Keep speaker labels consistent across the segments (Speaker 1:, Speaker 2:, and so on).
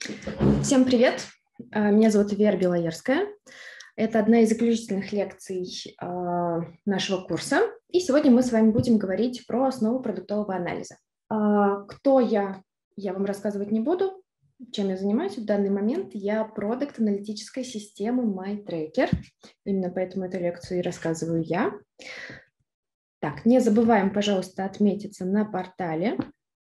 Speaker 1: Всем привет! Меня зовут Вера Белоерская. Это одна из заключительных лекций нашего курса. И сегодня мы с вами будем говорить про основу продуктового анализа. Кто я вам рассказывать не буду. Чем я занимаюсь в данный момент? Я продакт аналитической системы MyTracker. Именно поэтому эту лекцию и рассказываю я. Так, не забываем, пожалуйста, отметиться на портале.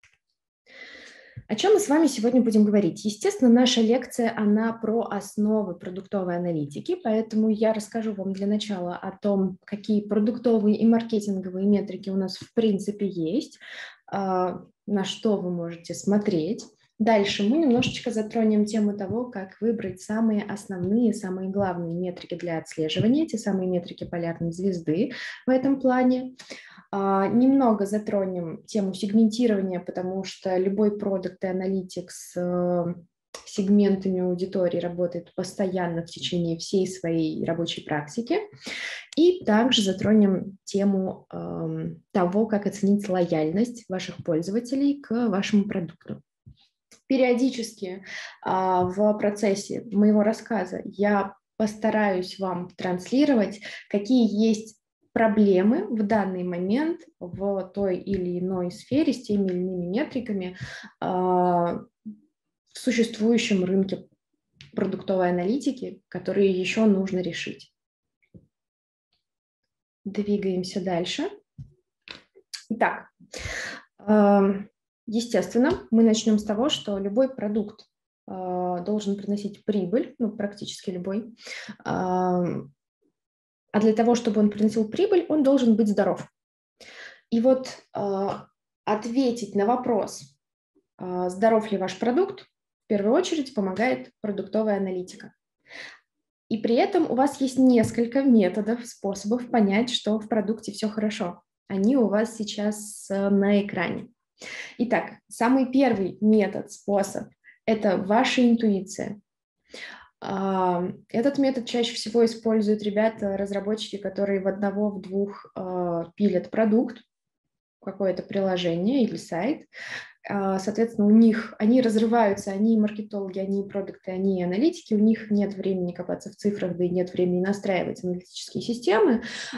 Speaker 1: О чем мы с вами сегодня будем говорить? Естественно, наша лекция, она про основы продуктовой аналитики, поэтому я расскажу вам для начала о том, какие продуктовые и маркетинговые метрики у нас в принципе есть, на что вы можете смотреть. Дальше мы немножечко затронем тему того, как выбрать самые основные, самые главные метрики для отслеживания, те самые метрики полярной звезды в этом плане. Немного затронем тему сегментирования, потому что любой продукт и аналитик с сегментами аудитории работает постоянно в течение всей своей рабочей практики. И также затронем тему того, как оценить лояльность ваших пользователей к вашему продукту. Периодически в процессе моего рассказа я постараюсь вам транслировать, какие есть проблемы в данный момент в той или иной сфере с теми или иными метриками в существующем рынке продуктовой аналитики, которые еще нужно решить. Двигаемся дальше. Итак, естественно, мы начнем с того, что любой продукт должен приносить прибыль, ну, практически любой. А для того, чтобы он приносил прибыль, он должен быть здоров. И вот ответить на вопрос, здоров ли ваш продукт, в первую очередь помогает продуктовая аналитика. И при этом у вас есть несколько методов, способов понять, что в продукте все хорошо. Они у вас сейчас на экране. Итак, самый первый метод, способ – это ваша интуиция. Этот метод чаще всего используют ребята, разработчики, которые в одного, в двух пилят продукт, какое-то приложение или сайт. Соответственно, у них они разрываются, они маркетологи, они продукты, они аналитики, у них нет времени копаться в цифрах, да и нет времени настраивать аналитические системы.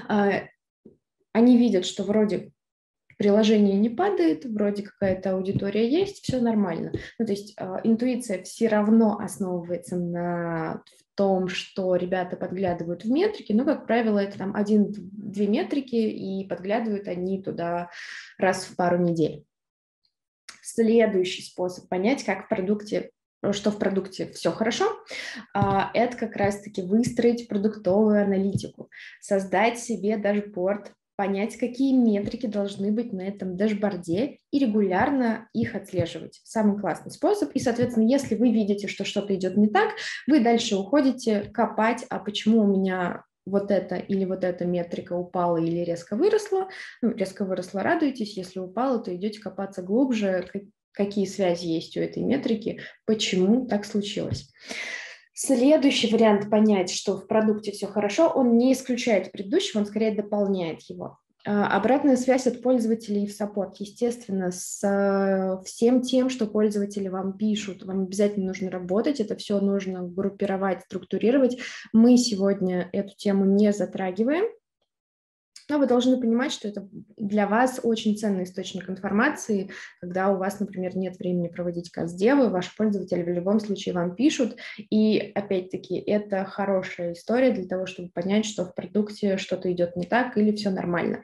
Speaker 1: Они видят, что вроде приложение не падает, вроде какая-то аудитория есть, все нормально. Ну, то есть интуиция все равно основывается на том, что ребята подглядывают в метрики, но, как правило, это там 1-2 метрики, и подглядывают они туда раз в пару недель. Следующий способ понять, как в продукте, что в продукте все хорошо, это как раз-таки выстроить продуктовую аналитику, создать себе дашборд, понять, какие метрики должны быть на этом дашборде и регулярно их отслеживать. Самый классный способ. И, соответственно, если вы видите, что что-то идет не так, вы дальше уходите копать, а почему у меня вот это или вот эта метрика упала или резко выросла. Ну, резко выросла, радуйтесь, если упала, то идете копаться глубже, какие связи есть у этой метрики, почему так случилось. Следующий вариант понять, что в продукте все хорошо, он не исключает предыдущего, он скорее дополняет его. Обратная связь от пользователей в саппорт, естественно, с всем тем, что пользователи вам пишут, вам обязательно нужно работать, это все нужно группировать, структурировать. Мы сегодня эту тему не затрагиваем, но вы должны понимать, что это для вас очень ценный источник информации, когда у вас, например, нет времени проводить каздевы, ваши пользователи в любом случае вам пишут, и опять-таки это хорошая история для того, чтобы понять, что в продукте что-то идет не так или все нормально.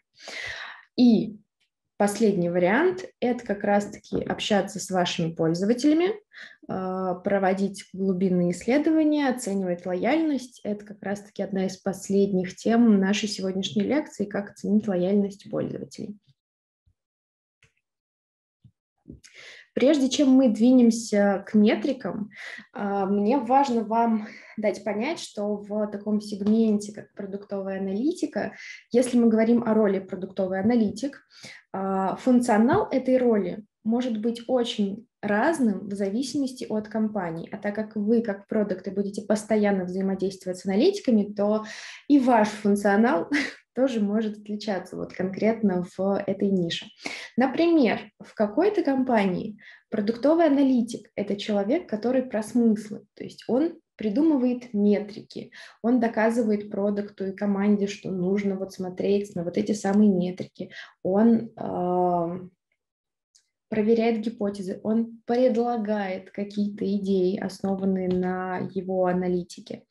Speaker 1: И последний вариант – это как раз-таки общаться с вашими пользователями, проводить глубинные исследования, оценивать лояльность. Это как раз-таки одна из последних тем нашей сегодняшней лекции – как оценить лояльность пользователей. Прежде чем мы двинемся к метрикам, мне важно вам дать понять, что в таком сегменте, как продуктовая аналитика, если мы говорим о роли продуктовый аналитик, функционал этой роли может быть очень разным в зависимости от компании. А так как вы, как продукты, будете постоянно взаимодействовать с аналитиками, то и ваш функционал тоже может отличаться вот конкретно в этой нише. Например, в какой-то компании продуктовый аналитик – это человек, который про смыслы, то есть он придумывает метрики, он доказывает продукту и команде, что нужно вот смотреть на вот эти самые метрики, он проверяет гипотезы, он предлагает какие-то идеи, основанные на его аналитике.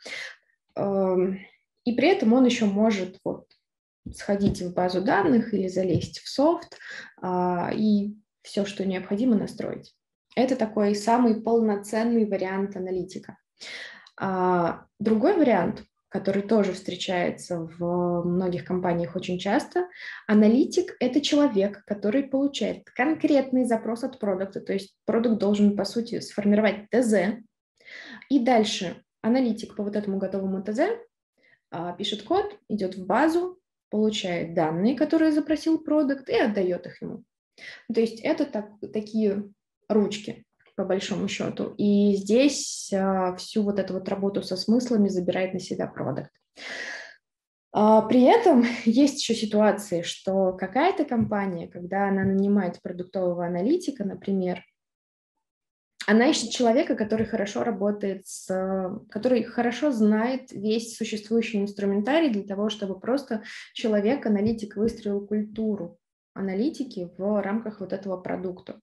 Speaker 1: И при этом он еще может вот сходить в базу данных или залезть в софт и все, что необходимо, настроить. Это такой самый полноценный вариант аналитика. Другой вариант, который тоже встречается в многих компаниях очень часто, аналитик – это человек, который получает конкретный запрос от продукта, то есть продукт должен, по сути, сформировать ТЗ, и дальше аналитик по вот этому готовому ТЗ пишет код, идет в базу, получает данные, которые запросил продукт, и отдает их ему. То есть это такие ручки, по большому счету. И здесь всю вот эту вот работу со смыслами забирает на себя продукт. При этом есть еще ситуации, что какая-то компания, когда она нанимает продуктового аналитика, например, она ищет человека, который хорошо работает который хорошо знает весь существующий инструментарий для того, чтобы просто человек, аналитик, выстроил культуру аналитики в рамках вот этого продукта.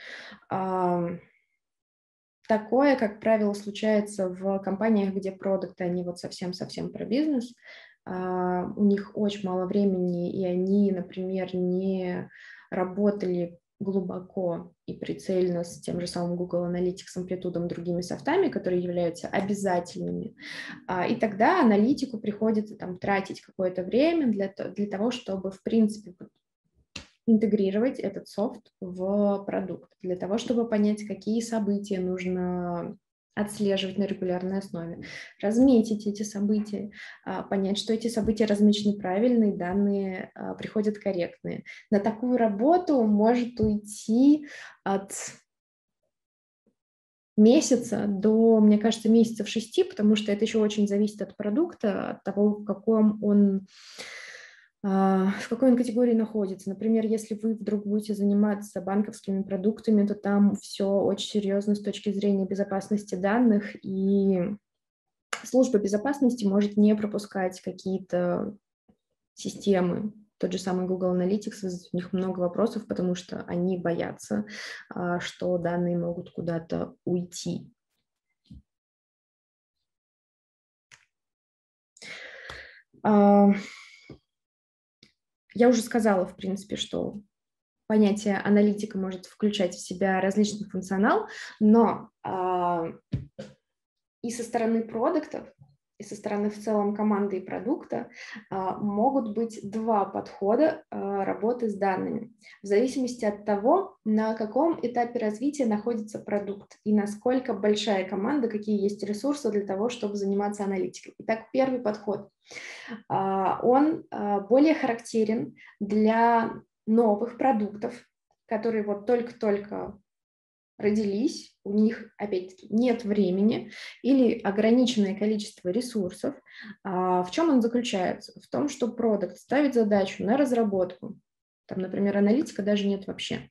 Speaker 1: Такое, как правило, случается в компаниях, где продукты, они вот совсем-совсем про бизнес, у них очень мало времени, и они, например, не работали глубоко и прицельно с тем же самым Google Analytics, Amplitude, другими софтами, которые являются обязательными. И тогда аналитику приходится там тратить какое-то время для того, чтобы, в принципе, интегрировать этот софт в продукт, для того, чтобы понять, какие события нужно отслеживать на регулярной основе, разметить эти события, понять, что эти события размечены правильно, и данные приходят корректные. На такую работу может уйти от месяца до, мне кажется, месяцев 6, потому что это еще очень зависит от продукта, от того, в какой он категории находится. Например, если вы вдруг будете заниматься банковскими продуктами, то там все очень серьезно с точки зрения безопасности данных, и служба безопасности может не пропускать какие-то системы. Тот же самый Google Analytics, у них много вопросов, потому что они боятся, что данные могут куда-то уйти. Я уже сказала, в принципе, что понятие аналитика может включать в себя различный функционал, но и со стороны продуктов, и со стороны в целом команды и продукта могут быть два подхода работы с данными, в зависимости от того, на каком этапе развития находится продукт и насколько большая команда, какие есть ресурсы для того, чтобы заниматься аналитикой. Итак, первый подход. Он более характерен для новых продуктов, которые вот только-только родились, у них, опять-таки, нет времени или ограниченное количество ресурсов. В чем он заключается? В том, что продукт ставит задачу на разработку. Там, например, аналитика даже нет вообще.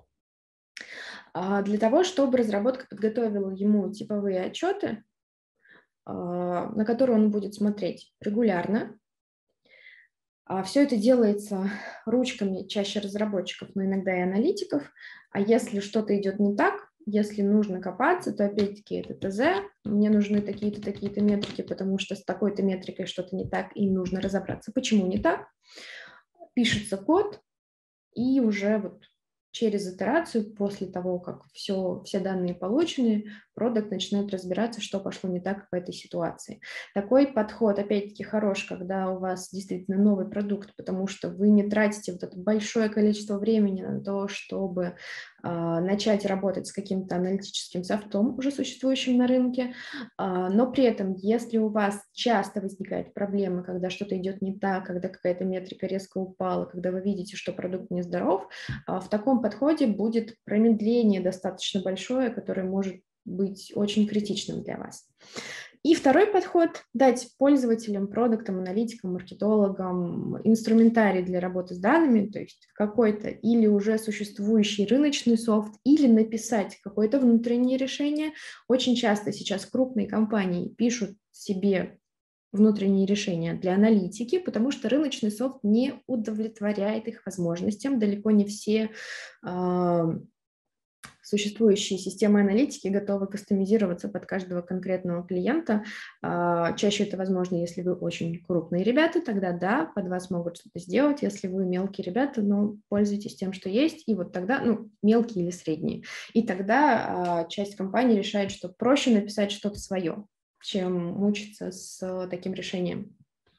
Speaker 1: Для того, чтобы разработка подготовила ему типовые отчеты, на которые он будет смотреть регулярно. Все это делается ручками чаще разработчиков, но иногда и аналитиков. А если что-то идет не так, если нужно копаться, то опять-таки это ТЗ, мне нужны такие-то, такие-то метрики, потому что с такой-то метрикой что-то не так, и нужно разобраться, почему не так. Пишется код, и уже вот через итерацию, после того, как все данные получены, продакт начинает разбираться, что пошло не так в этой ситуации. Такой подход, опять-таки, хорош, когда у вас действительно новый продукт, потому что вы не тратите вот это большое количество времени на то, чтобы начать работать с каким-то аналитическим софтом, уже существующим на рынке, но при этом, если у вас часто возникает проблема, когда что-то идет не так, когда какая-то метрика резко упала, когда вы видите, что продукт нездоров, в таком подходе будет промедление достаточно большое, которое может быть очень критичным для вас. И второй подход – дать пользователям, продуктам, аналитикам, маркетологам инструментарий для работы с данными, то есть какой-то или уже существующий рыночный софт, или написать какое-то внутреннее решение. Очень часто сейчас крупные компании пишут себе внутренние решения для аналитики, потому что рыночный софт не удовлетворяет их возможностям. Далеко не все существующие системы аналитики готовы кастомизироваться под каждого конкретного клиента. Чаще это возможно, если вы очень крупные ребята, тогда да, под вас могут что-то сделать. Если вы мелкие ребята, ну, пользуйтесь тем, что есть, и вот тогда, ну, мелкие или средние. И тогда часть компании решает, что проще написать что-то свое, чем мучиться с таким решением.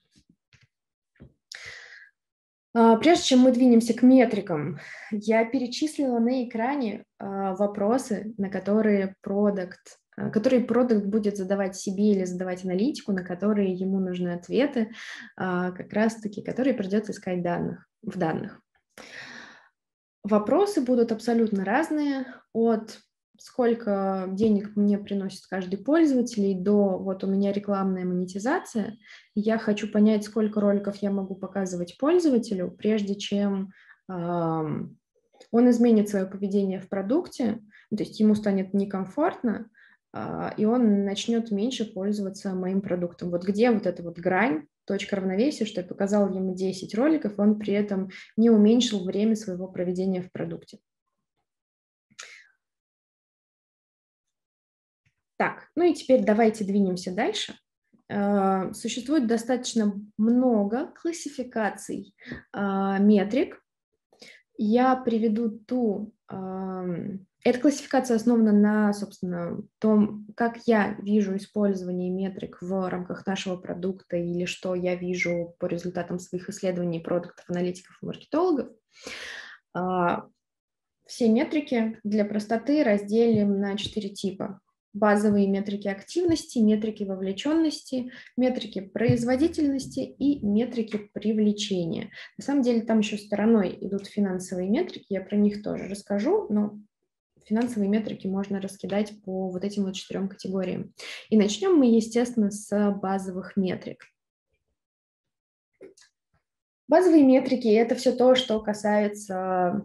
Speaker 1: Прежде чем мы двинемся к метрикам, я перечислила на экране вопросы, на которые продукт будет задавать себе или задавать аналитику, на которые ему нужны ответы, как раз-таки, которые придется искать в данных. Вопросы будут абсолютно разные, от сколько денег мне приносит каждый пользователь, до вот у меня рекламная монетизация, я хочу понять, сколько роликов я могу показывать пользователю, прежде чем он изменит свое поведение в продукте, то есть ему станет некомфортно, и он начнет меньше пользоваться моим продуктом. Вот где вот эта вот грань, точка равновесия, что я показала ему 10 роликов, он при этом не уменьшил время своего проведения в продукте. Так, ну и теперь давайте двинемся дальше. Существует достаточно много классификаций метрик. Я приведу эта классификация основана на, собственно, том, как я вижу использование метрик в рамках нашего продукта или что я вижу по результатам своих исследований продуктов, аналитиков и маркетологов. Все метрики для простоты разделим на 4 типа. Базовые метрики активности, метрики вовлеченности, метрики производительности и метрики привлечения. На самом деле там еще стороной идут финансовые метрики, я про них тоже расскажу, но финансовые метрики можно раскидать по вот этим вот 4 категориям. И начнем мы, естественно, с базовых метрик. Базовые метрики – это все то, что касается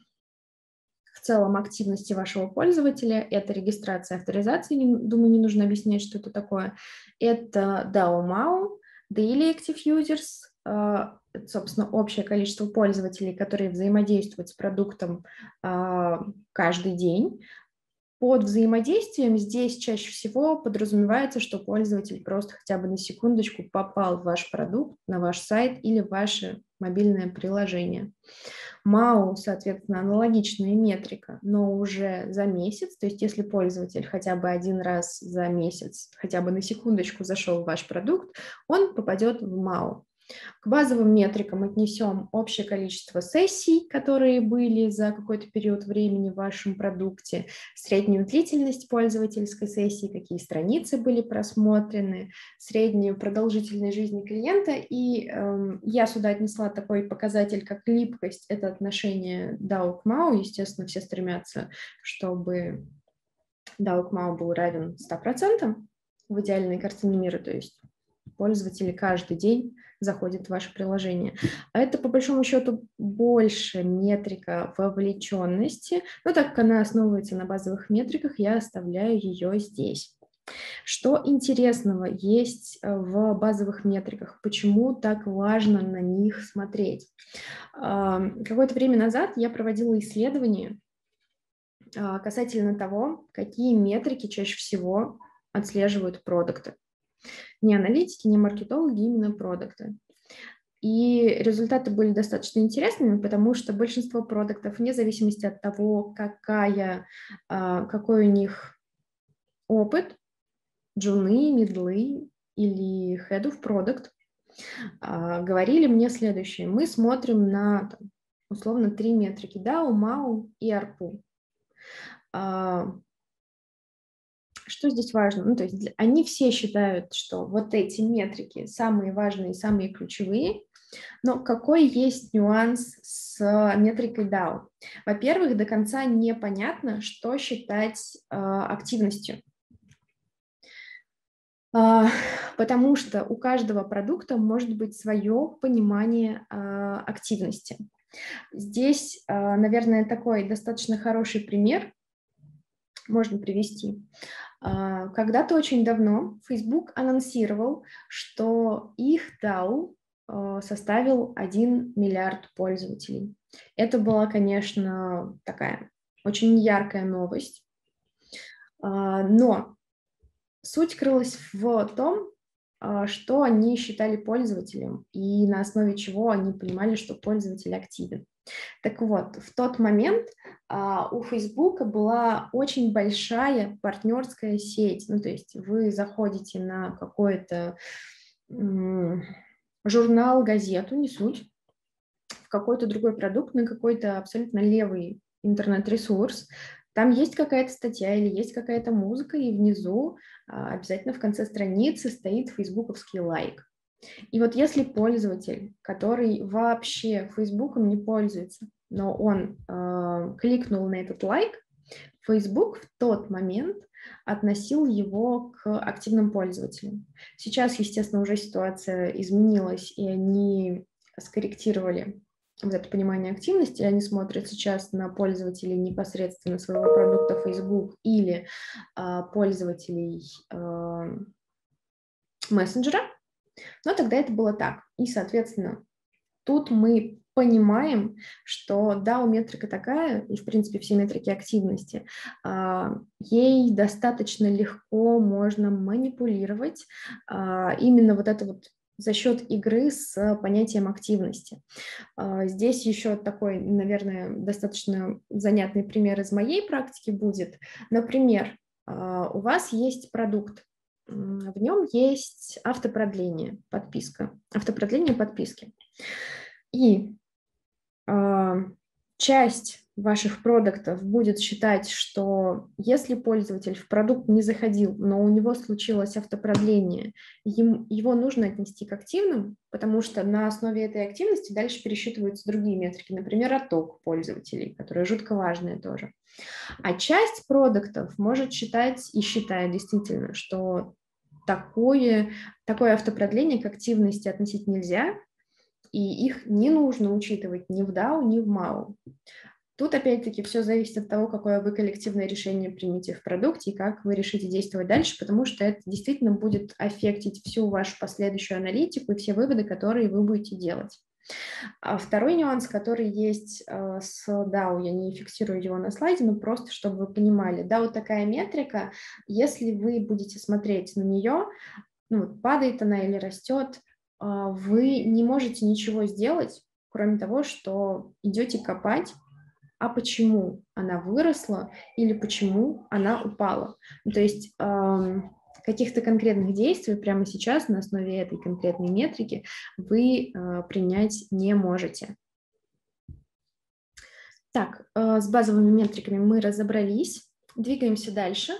Speaker 1: в целом активности вашего пользователя. Это регистрация, авторизация, думаю, не нужно объяснять, что это такое. Это DAU/MAU, Daily Active Users, собственно, общее количество пользователей, которые взаимодействуют с продуктом каждый день. Под взаимодействием здесь чаще всего подразумевается, что пользователь просто хотя бы на секундочку попал в ваш продукт, на ваш сайт или в ваше мобильное приложение. MAU, соответственно, аналогичная метрика, но уже за месяц, то есть если пользователь хотя бы один раз за месяц, хотя бы на секундочку зашел в ваш продукт, он попадет в MAU. К базовым метрикам отнесем общее количество сессий, которые были за какой-то период времени в вашем продукте, среднюю длительность пользовательской сессии, какие страницы были просмотрены, среднюю продолжительность жизни клиента. И я сюда отнесла такой показатель, как липкость, это отношение DAU к MAU. Естественно, все стремятся, чтобы DAU к MAU был равен 100% в идеальной картине мира, то есть пользователи каждый день заходят в ваше приложение. А это, по большому счету, больше метрика вовлеченности, но так как она основывается на базовых метриках, я оставляю ее здесь. Что интересного есть в базовых метриках? Почему так важно на них смотреть? Какое-то время назад я проводила исследование касательно того, какие метрики чаще всего отслеживают продукты. Не аналитики, не маркетологи, именно продукты. И результаты были достаточно интересными, потому что большинство продуктов, вне зависимости от того, какой у них опыт, джуны, мидлы или head of product, говорили мне следующее. Мы смотрим на, условно, 3 метрики: DAU, MAU и ARPU. Что здесь важно? Ну, то есть они все считают, что вот эти метрики самые важные, самые ключевые, но какой есть нюанс с метрикой DAU? Во-первых, до конца непонятно, что считать активностью. Потому что у каждого продукта может быть свое понимание активности. Здесь, наверное, такой достаточно хороший пример можно привести. Когда-то очень давно Facebook анонсировал, что их DAO составил 1 миллиард пользователей. Это была, конечно, такая очень яркая новость, но суть крылась в том, что они считали пользователем и на основе чего они понимали, что пользователь активен. Так вот, в тот момент у Facebook была очень большая партнерская сеть. Ну, то есть вы заходите на какой-то журнал, газету, не суть, в какой-то другой продукт, на какой-то абсолютно левый интернет-ресурс, там есть какая-то статья или есть какая-то музыка, и внизу обязательно в конце страницы стоит фейсбуковский лайк. И вот если пользователь, который вообще Фейсбуком не пользуется, но он кликнул на этот лайк, Facebook в тот момент относил его к активным пользователям. Сейчас, естественно, уже ситуация изменилась, и они скорректировали вот это понимание активности, они смотрят сейчас на пользователей непосредственно своего продукта Facebook или пользователей мессенджера, но тогда это было так. И, соответственно, тут мы понимаем, что DAO-метрика такая, и, в принципе, все метрики активности, ей достаточно легко можно манипулировать именно вот это вот за счет игры с понятием активности. Здесь еще такой, наверное, достаточно занятный пример из моей практики будет. Например, у вас есть продукт, в нем есть автопродление, подписка, автопродление подписки. И часть ваших продуктов будет считать, что если пользователь в продукт не заходил, но у него случилось автопродление, его нужно отнести к активным, потому что на основе этой активности дальше пересчитываются другие метрики, например, отток пользователей, которые жутко важные тоже. А часть продуктов может считать и считает действительно, что такое автопродление к активности относить нельзя, и их не нужно учитывать ни в DAO, ни в MAO. Тут, опять-таки, все зависит от того, какое вы коллективное решение примете в продукте и как вы решите действовать дальше, потому что это действительно будет аффектить всю вашу последующую аналитику и все выводы, которые вы будете делать. А второй нюанс, который есть с DAO, я не фиксирую его на слайде, но просто чтобы вы понимали, DAO такая метрика, если вы будете смотреть на нее, ну, падает она или растет, вы не можете ничего сделать, кроме того, что идете копать, а почему она выросла или почему она упала. То есть каких-то конкретных действий прямо сейчас на основе этой конкретной метрики вы принять не можете. Так, с базовыми метриками мы разобрались. Двигаемся дальше.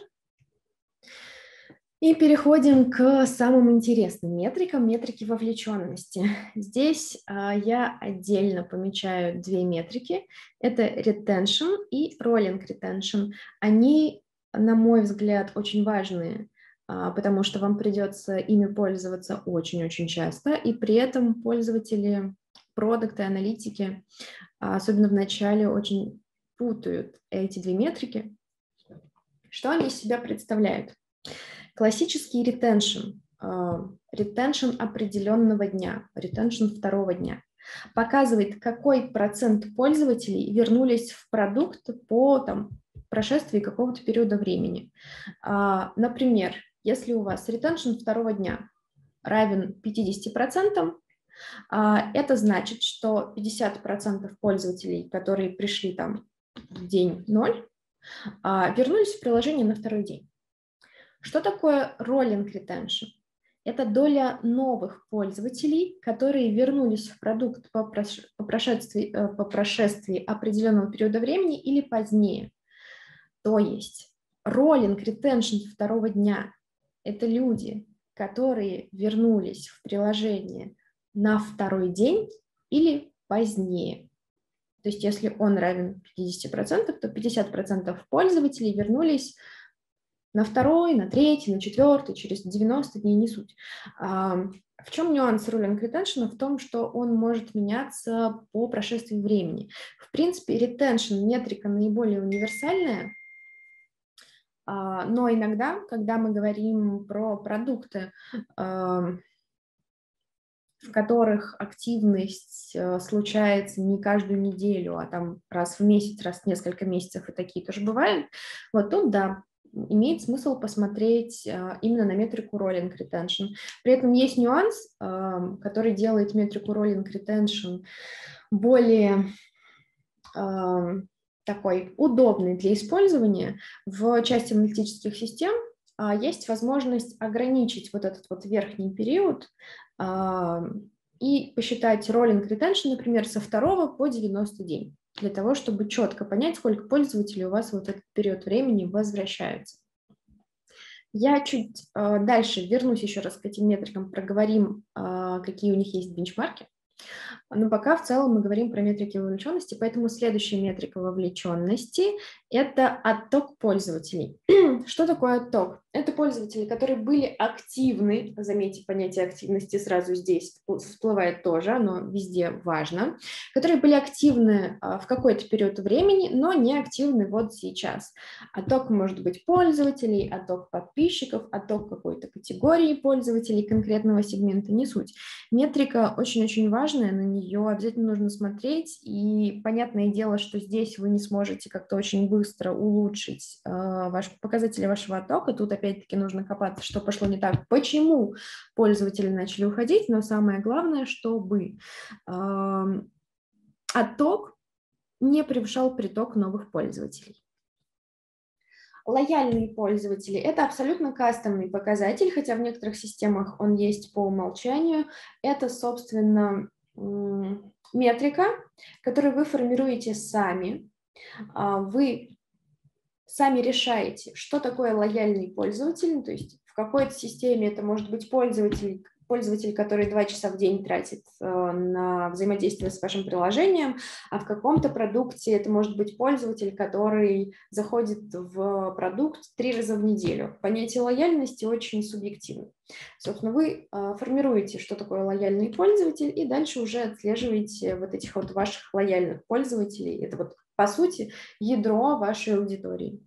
Speaker 1: И переходим к самым интересным метрикам, метрики вовлеченности. Здесь я отдельно помечаю две метрики. Это retention и rolling retention. Они, на мой взгляд, очень важные, потому что вам придется ими пользоваться очень-очень часто, и при этом пользователи, продукты, аналитики, особенно в начале, очень путают эти две метрики. Что они из себя представляют? Классический ретеншн, ретеншн определенного дня, ретеншн второго дня, показывает, какой процент пользователей вернулись в продукт по прошествии какого-то периода времени. Например, если у вас ретеншн второго дня равен 50%, это значит, что 50% пользователей, которые пришли в день 0, вернулись в приложение на второй день. Что такое rolling retention? Это доля новых пользователей, которые вернулись в продукт по прошествии определенного периода времени или позднее. То есть rolling retention второго дня – это люди, которые вернулись в приложение на второй день или позднее. То есть если он равен 50%, то 50% пользователей вернулись на второй, на третий, на четвертый, через 90 дней, не суть. В чем нюанс rolling retention? В том, что он может меняться по прошествии времени. В принципе, retention метрика наиболее универсальная, но иногда, когда мы говорим про продукты, в которых активность случается не каждую неделю, а там раз в месяц, раз в несколько месяцев, и такие тоже бывают, вот тут, да, имеет смысл посмотреть именно на метрику rolling retention. При этом есть нюанс, который делает метрику rolling retention более такой удобный для использования. В части аналитических систем есть возможность ограничить вот этот вот верхний период и посчитать rolling retention, например, со 2 по 90 день, для того, чтобы четко понять, сколько пользователей у вас вот этот период времени возвращаются. Я чуть дальше вернусь еще раз к этим метрикам, проговорим, какие у них есть бенчмарки. Но пока в целом мы говорим про метрики вовлеченности, поэтому следующая метрика вовлеченности – это отток пользователей. Что такое отток? Это пользователи, которые были активны, заметьте, понятие активности сразу здесь всплывает тоже, оно везде важно, которые были активны в какой-то период времени, но не активны вот сейчас. Отток может быть пользователей, отток подписчиков, отток какой-то категории пользователей конкретного сегмента, не суть. Метрика очень-очень важная, на нее обязательно нужно смотреть, и понятное дело, что здесь вы не сможете как-то очень быстро улучшить показатели вашего оттока. Тут опять-таки нужно копаться, что пошло не так, почему пользователи начали уходить, но самое главное, чтобы отток не превышал приток новых пользователей. Лояльные пользователи – это абсолютно кастомный показатель, хотя в некоторых системах он есть по умолчанию. Это, собственно, метрика, которую вы формируете сами. Вы сами решаете, что такое лояльный пользователь, то есть в какой-то системе это может быть пользователь, который 2 часа в день тратит на взаимодействие с вашим приложением, а в каком-то продукте это может быть пользователь, который заходит в продукт 3 раза в неделю. Понятие лояльности очень субъективно. Собственно, вы формируете, что такое лояльный пользователь, и дальше уже отслеживаете вот этих вот ваших лояльных пользователей. Это вот, по сути, ядро вашей аудитории.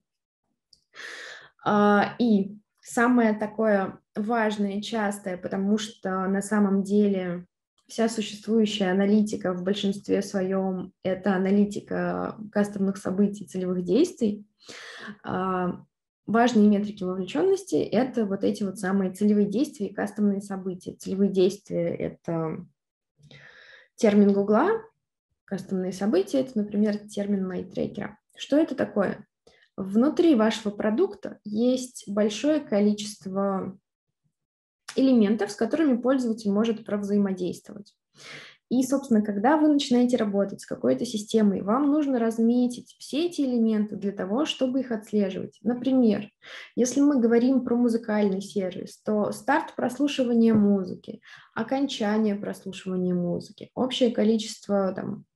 Speaker 1: И самое такое важное, частое, потому что на самом деле вся существующая аналитика в большинстве своем – это аналитика кастомных событий, целевых действий. Важные метрики вовлеченности – это вот эти вот самые целевые действия и кастомные события. Целевые действия – это термин Гугла, кастомные события – это, например, термин MyTracker. Что это такое? Внутри вашего продукта есть большое количество элементов, с которыми пользователь может провзаимодействовать. И, собственно, когда вы начинаете работать с какой-то системой, вам нужно разметить все эти элементы для того, чтобы их отслеживать. Например, если мы говорим про музыкальный сервис, то старт прослушивания музыки, окончание прослушивания музыки, общее количество там,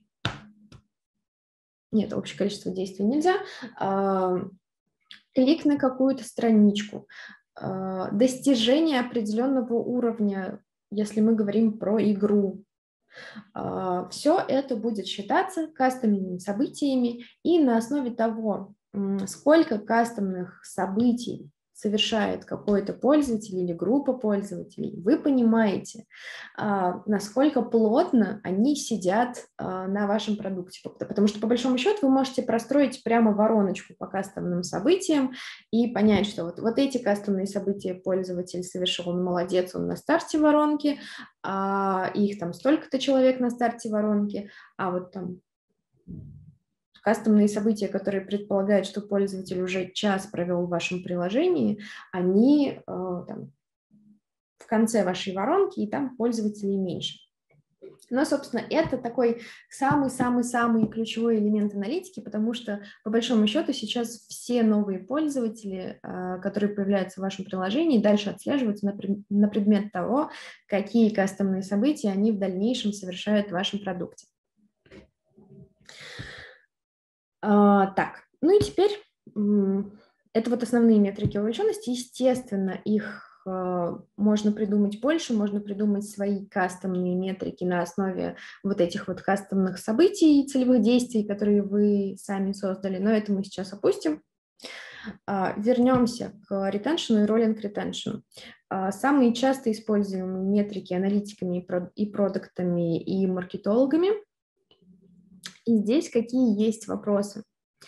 Speaker 1: нет, общее количество действий нельзя, клик на какую-то страничку, достижение определенного уровня, если мы говорим про игру. Все это будет считаться кастомными событиями, и на основе того, сколько кастомных событий совершает какой-то пользователь или группа пользователей, вы понимаете, насколько плотно они сидят на вашем продукте. Потому что, по большому счету, вы можете простроить прямо вороночку по кастомным событиям и понять, что вот эти кастомные события пользователь совершил, он молодец, он на старте воронки, их там столько-то человек на старте воронки, а вот там кастомные события, которые предполагают, что пользователь уже час провел в вашем приложении, они там, в конце вашей воронки, и там пользователей меньше. Но, собственно, это такой самый-самый-самый ключевой элемент аналитики, потому что, по большому счету, сейчас все новые пользователи, которые появляются в вашем приложении, дальше отслеживаются на предмет того, какие кастомные события они в дальнейшем совершают в вашем продукте. Так, ну и теперь Это вот основные метрики вовлеченности. Естественно, их можно придумать больше, можно придумать свои кастомные метрики на основе вот этих вот кастомных событий, целевых действий, которые вы сами создали, но это мы сейчас опустим. Вернемся к retention и rolling retention. Самые часто используемые метрики аналитиками и продуктами, и маркетологами. И здесь какие есть вопросы?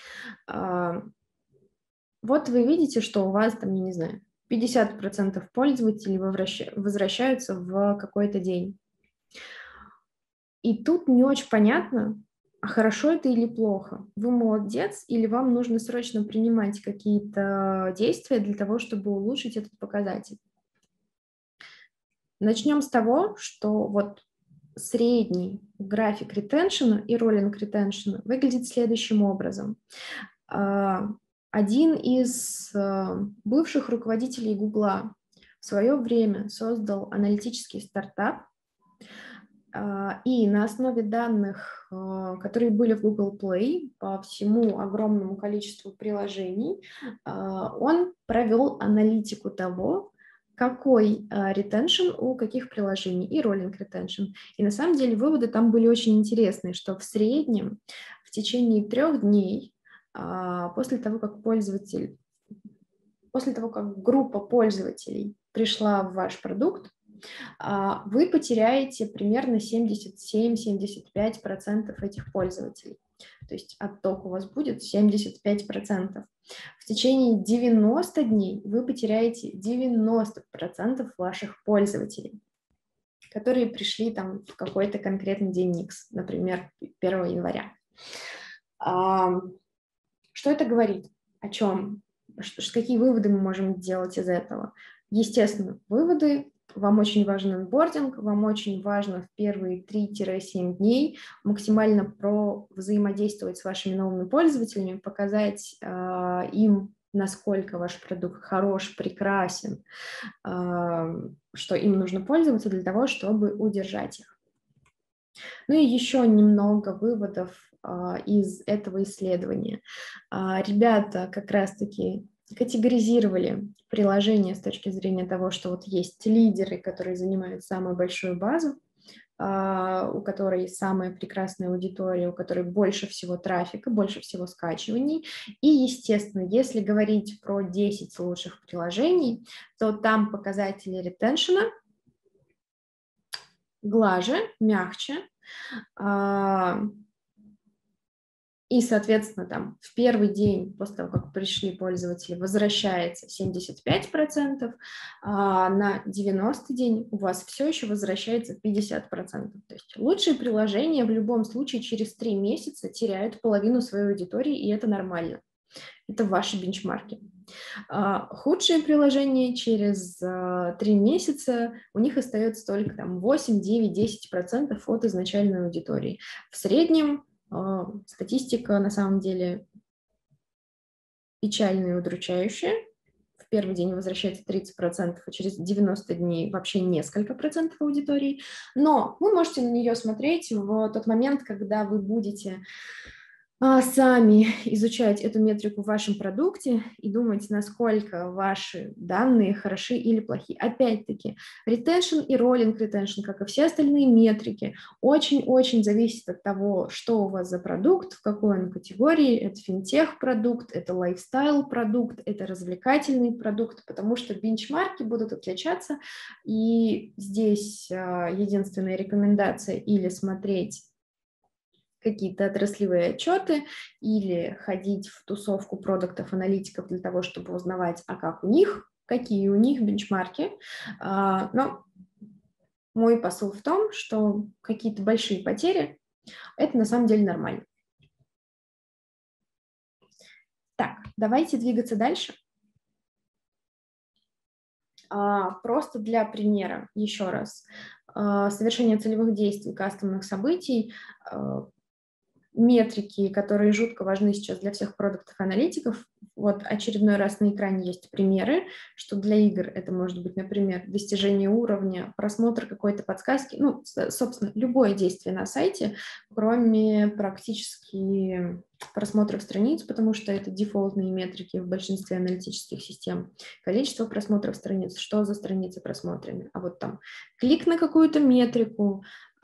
Speaker 1: Вот вы видите, что у вас там, я не знаю, 50% пользователей возвращаются в какой-то день. И тут не очень понятно, а хорошо это или плохо. Вы молодец или вам нужно срочно принимать какие-то действия для того, чтобы улучшить этот показатель. Начнем с того, что вот средний график ретеншена и роллинг ретеншена выглядит следующим образом. Один из бывших руководителей Гугла в свое время создал аналитический стартап, и на основе данных, которые были в Google Play по всему огромному количеству приложений, он провел аналитику того, какой ретеншн у каких приложений и роллинг ретеншн. И на самом деле выводы там были очень интересные, что в среднем в течение 3 дней после того, как группа пользователей пришла в ваш продукт, вы потеряете примерно 77-75% этих пользователей. То есть отток у вас будет 75%. В течение 90 дней вы потеряете 90% ваших пользователей, которые пришли там в какой-то конкретный день X, например, 1 января. Что это говорит? О чем? Какие выводы мы можем делать из этого? Естественно, выводы. Вам очень важен онбординг, вам очень важно в первые 3-7 дней максимально взаимодействовать с вашими новыми пользователями, показать им, насколько ваш продукт хорош, прекрасен, что им нужно пользоваться для того, чтобы удержать их. Ну и еще немного выводов из этого исследования. Ребята как раз-таки категоризировали приложения с точки зрения того, что вот есть лидеры, которые занимают самую большую базу, у которой самая прекрасная аудитория, у которой больше всего трафика, больше всего скачиваний. И, естественно, если говорить про 10 лучших приложений, то там показатели ретеншена глаже, мягче, и, соответственно, там в первый день после того, как пришли пользователи, возвращается 75%, а на 90-й день у вас все еще возвращается 50%. То есть лучшие приложения в любом случае через 3 месяца теряют половину своей аудитории, и это нормально. Это ваши бенчмарки. Худшие приложения через 3 месяца у них остается только там 8, 9, 10% от изначальной аудитории. В среднем статистика на самом деле печальная и удручающая. В первый день возвращается 30%, а через 90 дней вообще несколько процентов аудитории. Но вы можете на нее смотреть в тот момент, когда вы будете сами изучать эту метрику в вашем продукте и думать, насколько ваши данные хороши или плохи. Опять-таки, retention и rolling retention, как и все остальные метрики, очень-очень зависит от того, что у вас за продукт, в какой он категории. Это финтех-продукт, это лайфстайл-продукт, это развлекательный продукт, потому что бенчмарки будут отличаться. И здесь единственная рекомендация или смотреть какие-то отраслевые отчеты или ходить в тусовку продуктов-аналитиков для того, чтобы узнавать, какие у них бенчмарки. Но мой посыл в том, что какие-то большие потери – это на самом деле нормально. Так, давайте двигаться дальше. Просто для примера, еще раз, совершение целевых действий, кастомных событий метрики, которые жутко важны сейчас для всех продуктов-аналитиков. Вот очередной раз на экране есть примеры, что для игр это может быть, например, достижение уровня, просмотр какой-то подсказки, ну, собственно, любое действие на сайте, кроме практически просмотров страниц, потому что это дефолтные метрики в большинстве аналитических систем. Количество просмотров страниц, что за страницы просмотрены, а вот там клик на какую-то метрику,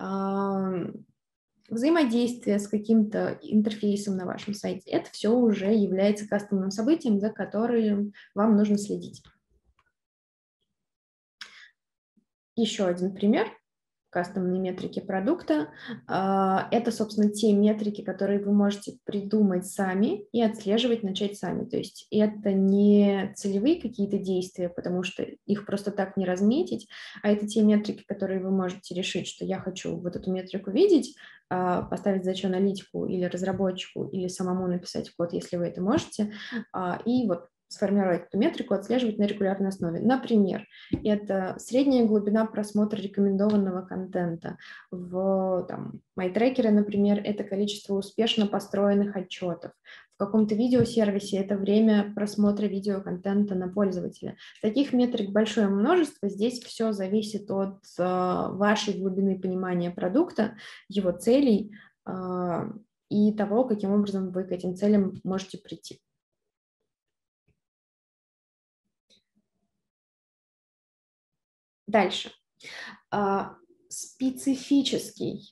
Speaker 1: взаимодействие с каким-то интерфейсом на вашем сайте, это все уже является кастомным событием, за которым вам нужно следить. Еще один пример кастомной метрики продукта. Это, собственно, те метрики, которые вы можете придумать сами и отслеживать, начать сами. То есть это не целевые какие-то действия, потому что их просто так не разметить, а это те метрики, которые вы можете решить, что я хочу вот эту метрику видеть, поставить задачу аналитику или разработчику, или самому написать код, если вы это можете, и вот сформировать эту метрику, отслеживать на регулярной основе. Например, это средняя глубина просмотра рекомендованного контента. В MyTracker, например, это количество успешно построенных отчетов. В каком-то видеосервисе это время просмотра видеоконтента на пользователя. Таких метрик большое множество. Здесь все зависит от вашей глубины понимания продукта, его целей и того, каким образом вы к этим целям можете прийти. Дальше. Специфический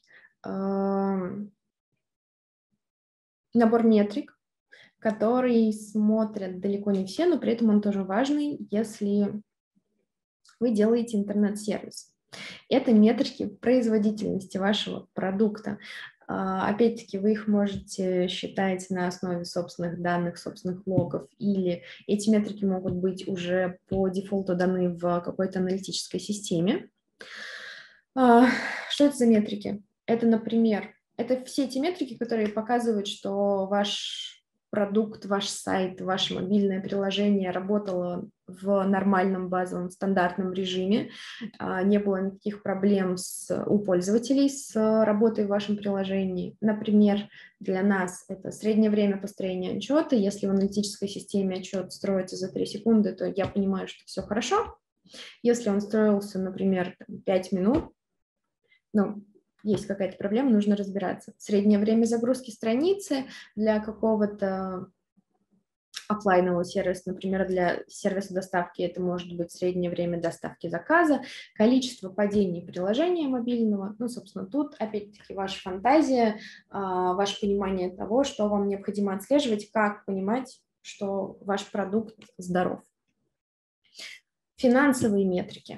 Speaker 1: набор метрик, который смотрят далеко не все, но при этом он тоже важный, если вы делаете интернет-сервис. Это метрики производительности вашего продукта. Опять-таки, вы их можете считать на основе собственных данных, собственных логов, или эти метрики могут быть уже по дефолту даны в какой-то аналитической системе. Что это за метрики? Это, например, это все эти метрики, которые показывают, что ваш продукт, ваш сайт, ваше мобильное приложение работало в нормальном базовом стандартном режиме, не было никаких проблем у пользователей с работой в вашем приложении. Например, для нас это среднее время построения отчета. Если в аналитической системе отчет строится за 3 секунды, то я понимаю, что все хорошо. Если он строился, например, 5 минут, есть какая-то проблема, нужно разбираться. Среднее время загрузки страницы для какого-то офлайнового сервиса, например, для сервиса доставки это может быть среднее время доставки заказа, количество падений приложения мобильного. Собственно, тут опять-таки ваша фантазия, ваше понимание того, что вам необходимо отслеживать, как понимать, что ваш продукт здоров. Финансовые метрики.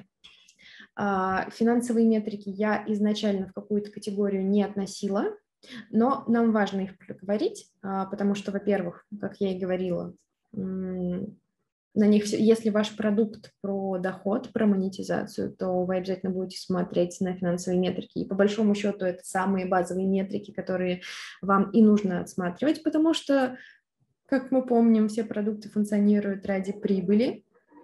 Speaker 1: Финансовые метрики я изначально в какую-то категорию не относила, но нам важно их проговорить, потому что, во-первых, как я и говорила, на них, если ваш продукт про доход, про монетизацию, то вы обязательно будете смотреть на финансовые метрики. И по большому счету это самые базовые метрики, которые вам и нужно отсматривать, потому что, как мы помним, все продукты функционируют ради прибыли.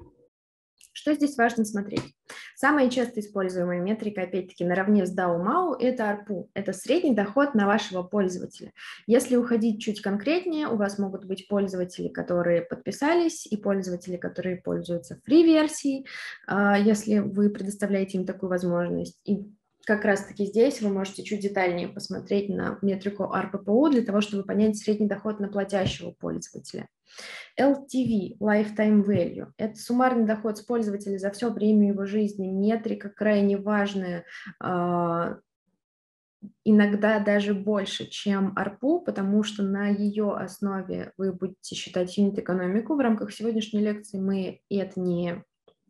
Speaker 1: Что здесь важно смотреть? Самая часто используемая метрика, опять-таки, наравне с DAO-MAU, это ARPU. Это средний доход на вашего пользователя. Если уходить чуть конкретнее, у вас могут быть пользователи, которые подписались, и пользователи, которые пользуются free-версией, если вы предоставляете им такую возможность. И как раз-таки здесь вы можете чуть детальнее посмотреть на метрику ARPPU для того, чтобы понять средний доход на платящего пользователя. LTV, Lifetime Value, это суммарный доход с пользователя за все время его жизни, метрика крайне важная, иногда даже больше, чем ARPU, потому что на ее основе вы будете считать юнит-экономику. В рамках сегодняшней лекции мы это не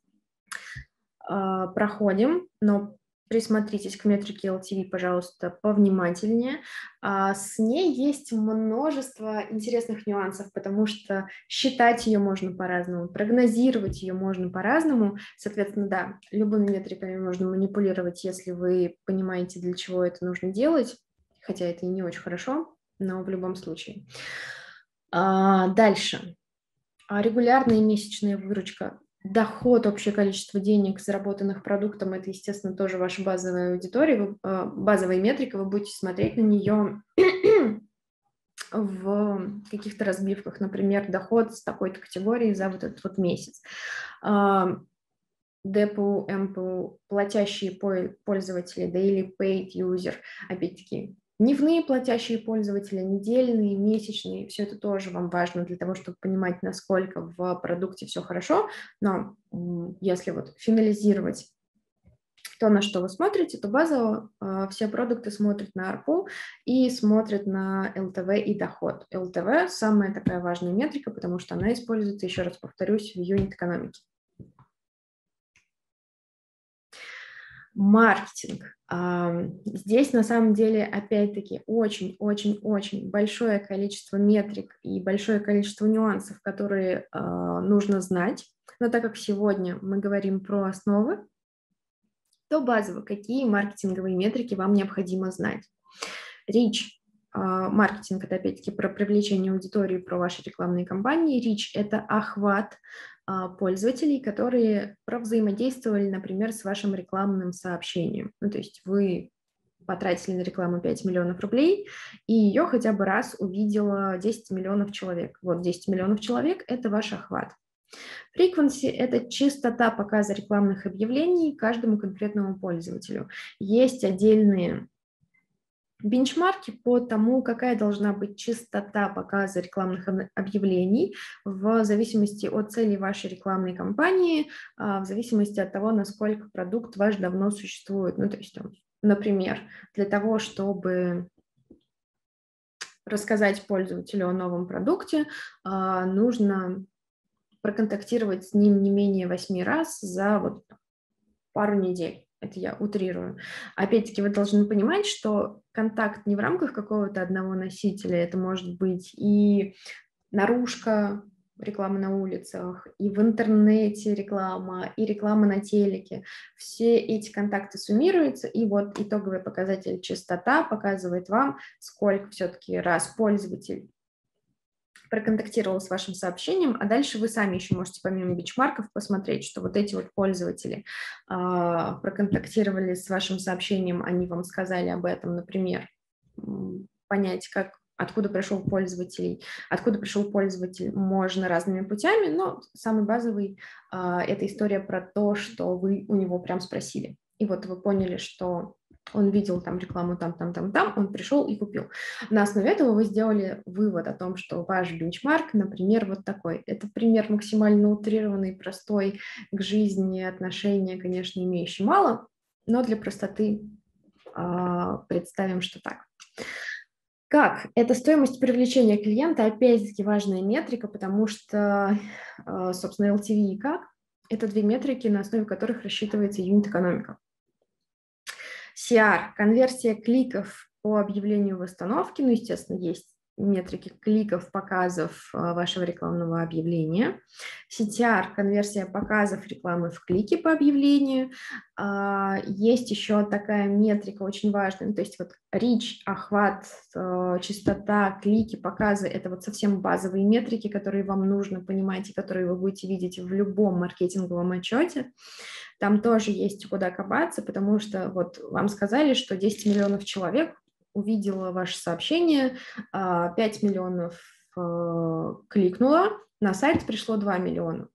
Speaker 1: проходим, но присмотритесь к метрике LTV, пожалуйста, повнимательнее. С ней есть множество интересных нюансов, потому что считать ее можно по-разному, прогнозировать ее можно по-разному. Соответственно, да, любыми метриками можно манипулировать, если вы понимаете, для чего это нужно делать, хотя это и не очень хорошо, но в любом случае. Дальше. Регулярная месячная выручка. Доход, общее количество денег, заработанных продуктом, это, естественно, тоже ваша базовая аудитория, базовая метрика, вы будете смотреть на нее в каких-то разбивках, например, доход с такой-то категории за вот этот вот месяц. DPU, MPU, платящие пользователи, daily paid user, опять-таки, дневные платящие пользователи, недельные, месячные, все это тоже вам важно для того, чтобы понимать, насколько в продукте все хорошо, но если вот финализировать то, на что вы смотрите, то базово все продукты смотрят на ARPU и смотрят на LTV и доход. LTV – самая такая важная метрика, потому что она используется, еще раз повторюсь, в юнит-экономике. Маркетинг. Здесь на самом деле опять-таки очень-очень-очень большое количество метрик и большое количество нюансов, которые нужно знать. Но так как сегодня мы говорим про основы, то базово какие маркетинговые метрики вам необходимо знать. Reach. Маркетинг – это опять-таки про привлечение аудитории, про ваши рекламные кампании. Reach – это охват пользователей, которые взаимодействовали, например, с вашим рекламным сообщением. Ну, то есть вы потратили на рекламу 5 миллионов рублей, и ее хотя бы раз увидело 10 миллионов человек. Вот 10 миллионов человек – это ваш охват. Frequency – это частота показа рекламных объявлений каждому конкретному пользователю. Есть отдельные бенчмарки по тому, какая должна быть частота показа рекламных объявлений в зависимости от целей вашей рекламной кампании, в зависимости от того, насколько продукт ваш давно существует. Ну, то есть, например, для того, чтобы рассказать пользователю о новом продукте, нужно проконтактировать с ним не менее 8 раз за вот пару недель. Это я утрирую. Опять-таки вы должны понимать, что контакт не в рамках какого-то одного носителя, это может быть и наружка, реклама на улицах, и в интернете реклама, и реклама на телеке. Все эти контакты суммируются, и вот итоговый показатель частота показывает вам, сколько все-таки раз пользователь проконтактировал с вашим сообщением, а дальше вы сами еще можете помимо бенчмарков посмотреть, что вот эти вот пользователи проконтактировали с вашим сообщением, они вам сказали об этом, например, понять, откуда пришел пользователь, можно разными путями, но самый базовый это история про то, что вы у него прям спросили. И вот вы поняли, что он видел там рекламу там, он пришел и купил. На основе этого вы сделали вывод о том, что ваш бенчмарк, например, вот такой. Это пример максимально утрированный, простой к жизни, отношения, конечно, имеющий мало, но для простоты представим, что так. Как? Это стоимость привлечения клиента, опять-таки важная метрика, потому что, собственно, LTV и CAC – это две метрики, на основе которых рассчитывается юнит-экономика. CR – конверсия кликов по объявлению в остановке, ну, естественно, есть метрики кликов, показов вашего рекламного объявления. CTR – конверсия показов рекламы в клике по объявлению. Есть еще такая метрика очень важная, то есть вот reach, охват, частота, клики, показы – это вот совсем базовые метрики, которые вам нужно понимать и которые вы будете видеть в любом маркетинговом отчете. Там тоже есть куда копаться, потому что вот вам сказали, что 10 миллионов человек увидела ваше сообщение, 5 миллионов кликнуло, на сайт пришло 2 миллиона.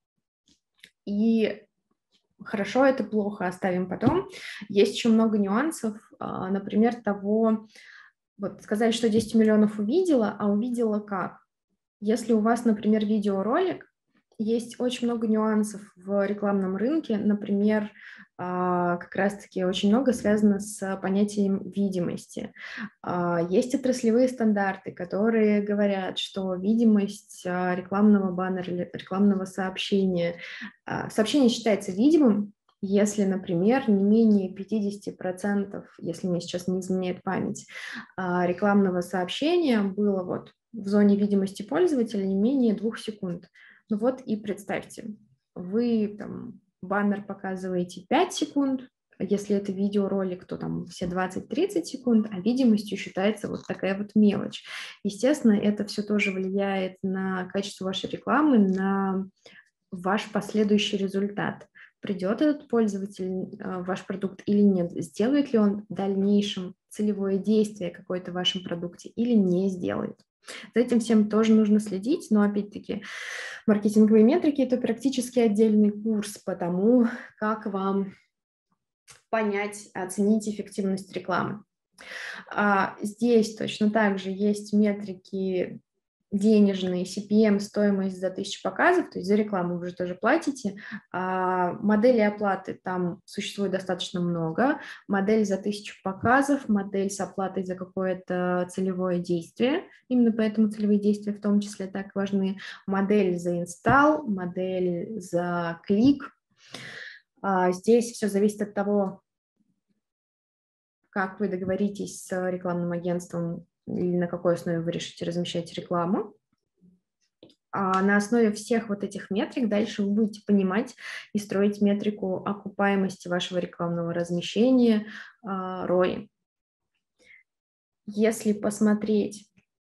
Speaker 1: И хорошо, это плохо, оставим потом. Есть еще много нюансов, например, того, вот сказали, что 10 миллионов увидела, а увидела как? Если у вас, например, видеоролик, есть очень много нюансов в рекламном рынке, например, как раз-таки очень много связано с понятием видимости. Есть отраслевые стандарты, которые говорят, что видимость рекламного баннера или рекламного сообщения, сообщение считается видимым, если, например, не менее 50%, если мне сейчас не изменяет память, рекламного сообщения было вот в зоне видимости пользователя не менее 2 секунд. Ну вот и представьте, вы там баннер показываете 5 секунд, если это видеоролик, то там все 20-30 секунд, а видимостью считается вот такая вот мелочь. Естественно, это все тоже влияет на качество вашей рекламы, на ваш последующий результат. Придет этот пользователь в ваш продукт или нет, сделает ли он в дальнейшем целевое действие какое-то в вашем продукте или не сделает. За этим всем тоже нужно следить, но опять-таки маркетинговые метрики – это практически отдельный курс по тому, как вам понять, оценить эффективность рекламы. Здесь точно так же есть метрики денежные, CPM, стоимость за 1000 показов, то есть за рекламу вы же тоже платите. Модели оплаты там существует достаточно много. Модель за 1000 показов, модель с оплатой за какое-то целевое действие. Именно поэтому целевые действия в том числе так важны. Модель за инсталл, модель за клик. Здесь все зависит от того, как вы договоритесь с рекламным агентством или на какой основе вы решите размещать рекламу. На основе всех вот этих метрик дальше вы будете понимать и строить метрику окупаемости вашего рекламного размещения, ROI. Если посмотреть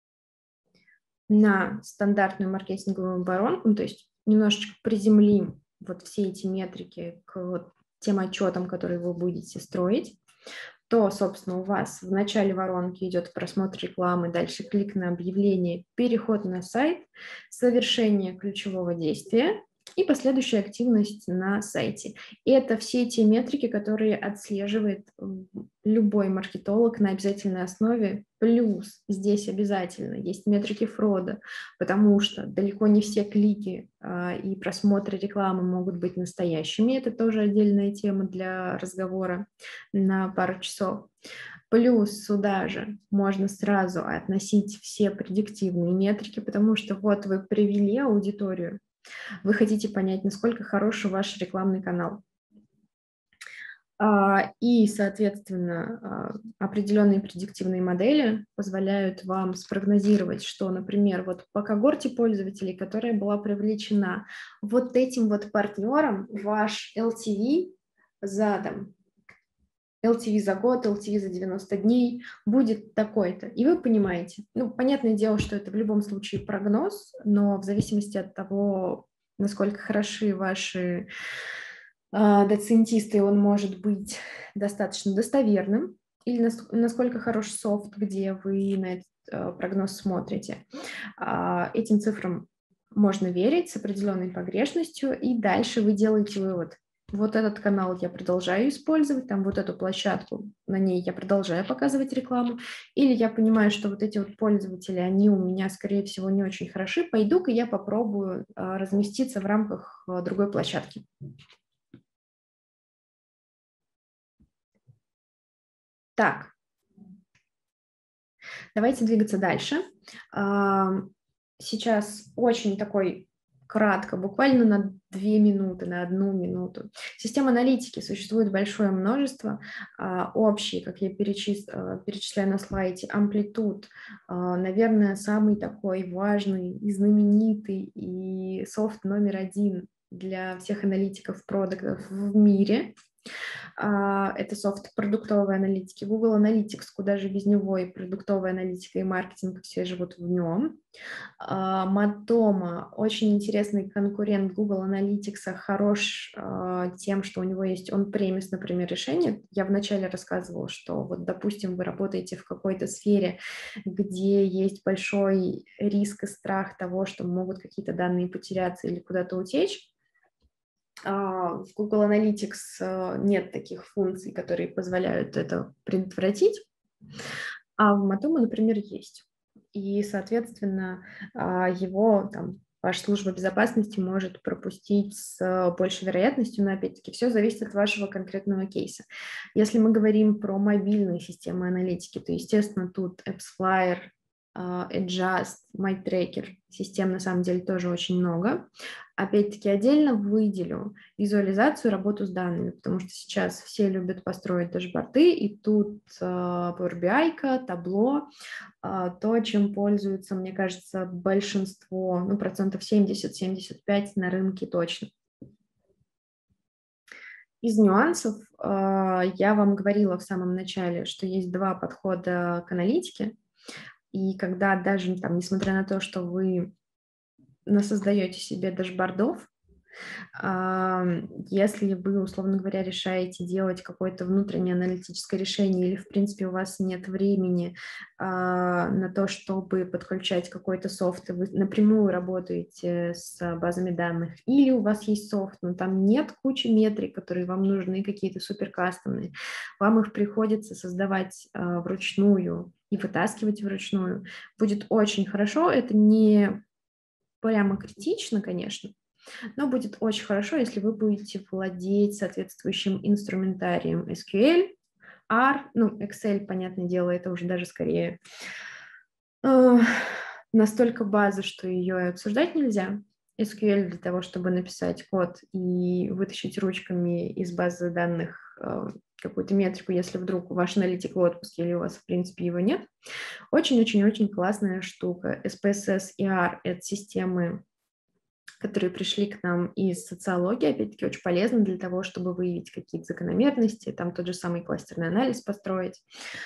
Speaker 1: на стандартную маркетинговую воронку, то есть немножечко приземлим вот все эти метрики к вот тем отчетам, которые вы будете строить, то, собственно, у вас в начале воронки идет просмотр рекламы, дальше клик на объявление, переход на сайт, совершение ключевого действия и последующая активность на сайте. И это все те метрики, которые отслеживает любой маркетолог на обязательной основе. Плюс здесь обязательно есть метрики фрода, потому что далеко не все клики и просмотры рекламы могут быть настоящими. Это тоже отдельная тема для разговора на пару часов. Плюс сюда же можно сразу относить все предиктивные метрики, потому что вот вы привели аудиторию, вы хотите понять, насколько хороший ваш рекламный канал. И, соответственно, определенные предиктивные модели позволяют вам спрогнозировать, что, например, вот по когорте пользователей, которая была привлечена вот этим вот партнером, ваш LTV за LTV за год, LTV за 90 дней будет такой-то. И вы понимаете, ну, понятное дело, что это в любом случае прогноз, но в зависимости от того, насколько хороши ваши доцентисты, он может быть достаточно достоверным, или насколько хорош софт, где вы на этот прогноз смотрите. Этим цифрам можно верить с определенной погрешностью, и дальше вы делаете вывод. Вот этот канал я продолжаю использовать, там вот эту площадку, на ней я продолжаю показывать рекламу, или я понимаю, что вот эти вот пользователи, они у меня, скорее всего, не очень хороши, пойду-ка я попробую разместиться в рамках другой площадки. Так, давайте двигаться дальше. Сейчас очень такой кратко, буквально на 2 минуты, на 1 минуту. Систем аналитики существует большое множество. Общие, как я перечисляю на слайде, Amplitude, наверное, самый такой важный и знаменитый, и софт номер 1 для всех аналитиков продуктов в мире. Это софт продуктовой аналитики. Google Analytics, куда же без него, и продуктовая аналитика, и маркетинг все живут в нем. Matomo, очень интересный конкурент Google Analytics, хорош тем, что у него есть on-premise, например, решение. Я вначале рассказывала, что вот, допустим, вы работаете в какой-то сфере, где есть большой риск и страх того, что могут какие-то данные потеряться или куда-то утечь. В Google Analytics нет таких функций, которые позволяют это предотвратить, а в Matomo, например, есть. И, соответственно, его ваша служба безопасности может пропустить с большей вероятностью, но, опять-таки, все зависит от вашего конкретного кейса. Если мы говорим про мобильные системы аналитики, то, естественно, тут AppsFlyer, Adjust, MyTracker, систем на самом деле тоже очень много. Опять-таки отдельно выделю визуализацию, работу с данными, потому что сейчас все любят построить дашборды, и тут Power BI, Tableau, то, чем пользуются, мне кажется, большинство, ну, процентов 70-75 на рынке точно. Из нюансов я вам говорила в самом начале, что есть 2 подхода к аналитике, и когда даже, несмотря на то, что вы насоздаете себе дашбордов, Если вы, условно говоря, решаете делать какое-то внутреннее аналитическое решение или, в принципе, у вас нет времени на то, чтобы подключать какой-то софт, и вы напрямую работаете с базами данных, или у вас есть софт, но там нет кучи метрик, которые вам нужны, какие-то супер кастомные, вам их приходится создавать вручную и вытаскивать вручную, будет очень хорошо. Это не прямо критично, конечно, но будет очень хорошо, если вы будете владеть соответствующим инструментарием SQL, R, ну, Excel, понятное дело, это уже даже скорее настолько база, что ее обсуждать нельзя. SQL для того, чтобы написать код и вытащить ручками из базы данных какую-то метрику, если вдруг ваш аналитик в отпуске или у вас, в принципе, его нет. Очень-очень-очень классная штука. SPSS и R — это системы, которые пришли к нам из социологии, опять-таки, очень полезно для того, чтобы выявить какие-то закономерности, там тот же самый кластерный анализ построить,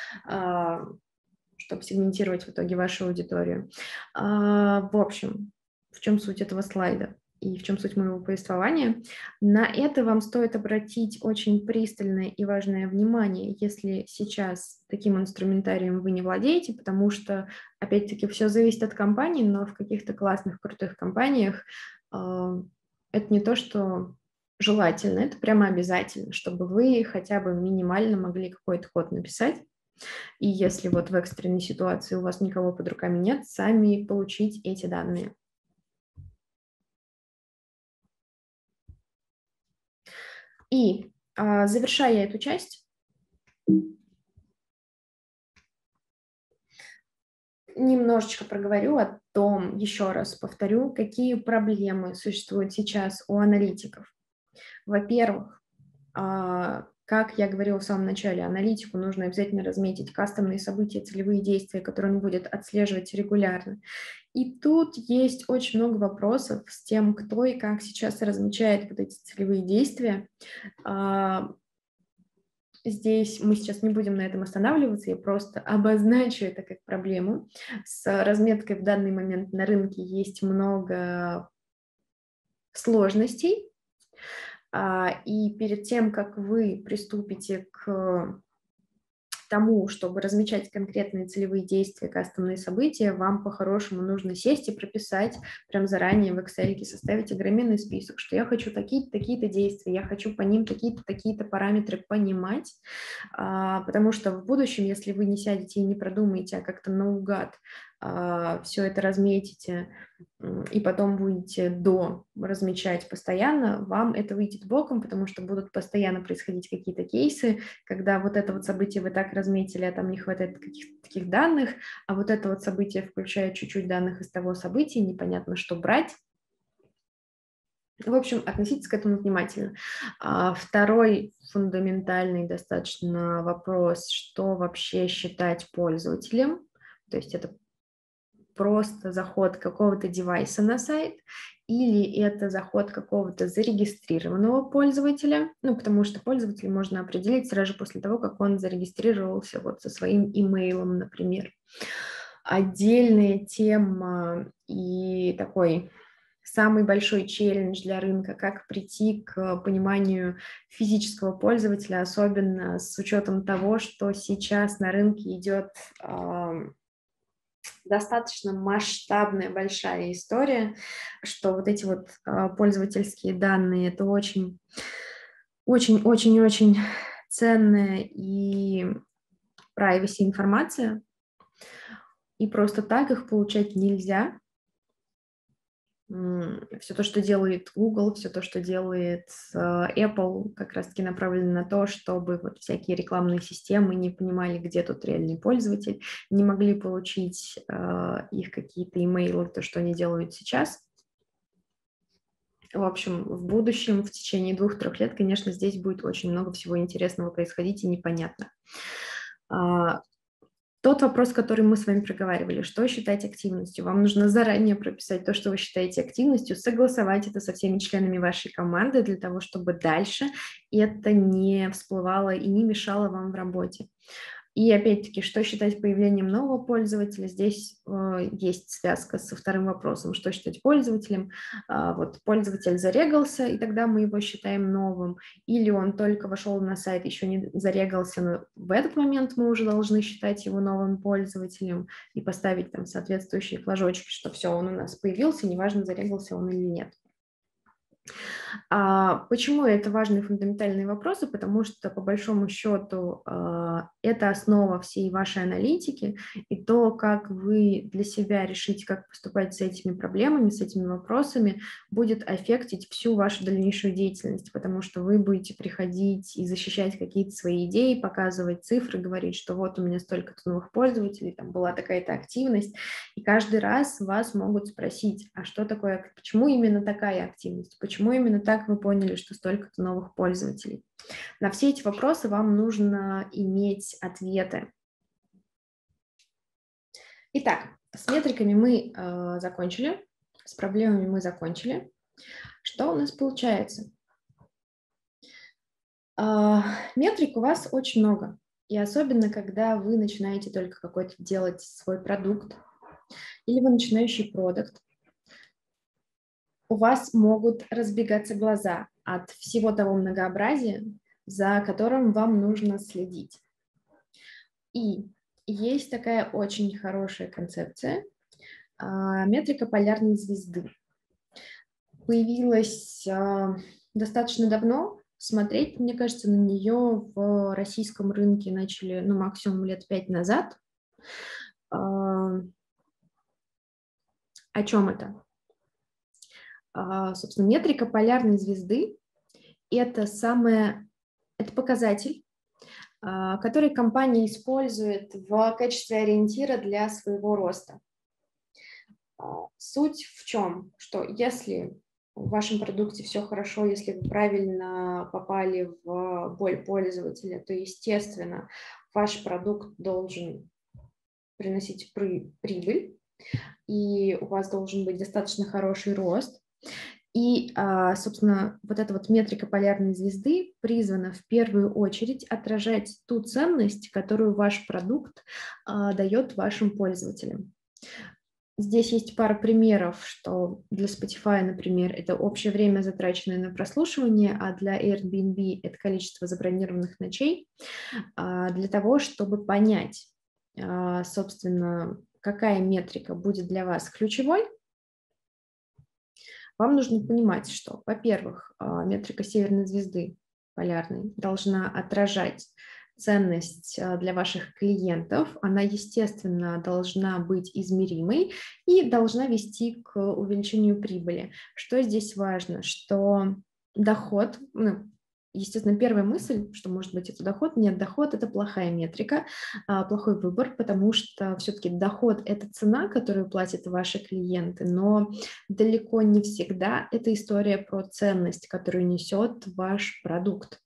Speaker 1: чтобы сегментировать в итоге вашу аудиторию. В общем, в чем суть этого слайда и в чем суть моего повествования? На это вам стоит обратить очень пристальное и важное внимание, если сейчас таким инструментарием вы не владеете, потому что, опять-таки, все зависит от компании, но в каких-то классных, крутых компаниях это не то, что желательно, это прямо обязательно, чтобы вы хотя бы минимально могли какой-то код написать. И если вот в экстренной ситуации у вас никого под руками нет, сами получить эти данные. И завершая эту часть, немножечко проговорю о том, еще раз повторю, какие проблемы существуют сейчас у аналитиков. Во-первых, как я говорила в самом начале, аналитику нужно обязательно разметить кастомные события, целевые действия, которые он будет отслеживать регулярно. И тут есть очень много вопросов с тем, кто и как сейчас размечает вот эти целевые действия. Здесь мы сейчас не будем на этом останавливаться, я просто обозначу это как проблему. С разметкой в данный момент на рынке есть много сложностей, и перед тем, как вы приступите к тому, чтобы размечать конкретные целевые действия, кастомные события, вам по-хорошему нужно сесть и прописать прям заранее в Excel, составить огроменный список, что я хочу такие-то, такие-то действия, я хочу по ним такие-то, такие-то параметры понимать, потому что в будущем, если вы не сядете и не продумаете, а как-то наугад все это разметите и потом будете размечать постоянно, вам это выйдет боком, потому что будут постоянно происходить какие-то кейсы, когда вот это вот событие вы так разметили, а там не хватает каких-то таких данных, а вот это вот событие включает чуть-чуть данных из того события, непонятно, что брать. В общем, относитесь к этому внимательно. Второй фундаментальный достаточно вопрос, что вообще считать пользователем, то есть это просто заход какого-то девайса на сайт, или это заход какого-то зарегистрированного пользователя, ну, потому что пользователя можно определить сразу же после того, как он зарегистрировался вот со своим имейлом, например. Отдельная тема и такой самый большой челлендж для рынка, как прийти к пониманию физического пользователя, особенно с учетом того, что сейчас на рынке идет достаточно масштабная, большая история, что вот эти вот пользовательские данные – это очень-очень-очень ценная и privacy информация, и просто так их получать нельзя. Все то, что делает Google, все то, что делает Apple, как раз-таки направлено на то, чтобы вот всякие рекламные системы не понимали, где тут реальный пользователь, не могли получить их какие-то имейлы, то, что они делают сейчас. В общем, в будущем, в течение 2-3 лет, конечно, здесь будет очень много всего интересного происходить и непонятно. Тот вопрос, который мы с вами проговаривали, что считать активностью? Вам нужно заранее прописать то, что вы считаете активностью, согласовать это со всеми членами вашей команды для того, чтобы дальше это не всплывало и не мешало вам в работе. И опять-таки, что считать появлением нового пользователя? Здесь есть связка со вторым вопросом, что считать пользователем. Вот пользователь зарегался, и тогда мы его считаем новым. Или он только вошел на сайт, еще не зарегался, но в этот момент мы уже должны считать его новым пользователем и поставить там соответствующие флажочки, что все, он у нас появился, неважно, зарегался он или нет. Почему это важные фундаментальные вопросы? Потому что, по большому счету, это основа всей вашей аналитики, и то, как вы для себя решите, как поступать с этими проблемами, с этими вопросами, будет аффектить всю вашу дальнейшую деятельность, потому что вы будете приходить и защищать какие-то свои идеи, показывать цифры, говорить, что вот у меня столько-то новых пользователей, там была такая-то активность, и каждый раз вас могут спросить, а что такое, почему именно такая активность, почему именно так вы поняли, что столько-то новых пользователей. На все эти вопросы вам нужно иметь ответы. Итак, с метриками мы закончили, с проблемами мы закончили. Что у нас получается? Метрик у вас очень много, и особенно, когда вы начинаете только какой-то делать свой продукт, или вы начинающий продукт, у вас могут разбегаться глаза от всего того многообразия, за которым вам нужно следить. И есть такая очень хорошая концепция метрика полярной звезды. Появилась достаточно давно. Смотреть, мне кажется, на нее в российском рынке начали, ну, максимум лет 5 назад. О чем это? Собственно, метрика полярной звезды – это показатель, который компания использует в качестве ориентира для своего роста. Суть в чем? Что если в вашем продукте все хорошо, если вы правильно попали в боль пользователя, то, естественно, ваш продукт должен приносить прибыль, и у вас должен быть достаточно хороший рост. И, собственно, вот эта вот метрика полярной звезды призвана в первую очередь отражать ту ценность, которую ваш продукт дает вашим пользователям. Здесь есть пара примеров, что для Spotify, например, это общее время, затраченное на прослушивание, а для Airbnb это количество забронированных ночей, для того, чтобы понять, собственно, какая метрика будет для вас ключевой. Вам нужно понимать, что, во-первых, метрика северной звезды полярной должна отражать ценность для ваших клиентов, она, естественно, должна быть измеримой и должна вести к увеличению прибыли. Что здесь важно? Что доход, естественно, первая мысль, что, может быть, это доход. Нет, доход – это плохая метрика, плохой выбор, потому что все-таки доход – это цена, которую платят ваши клиенты, но далеко не всегда это история про ценность, которую несет ваш продукт.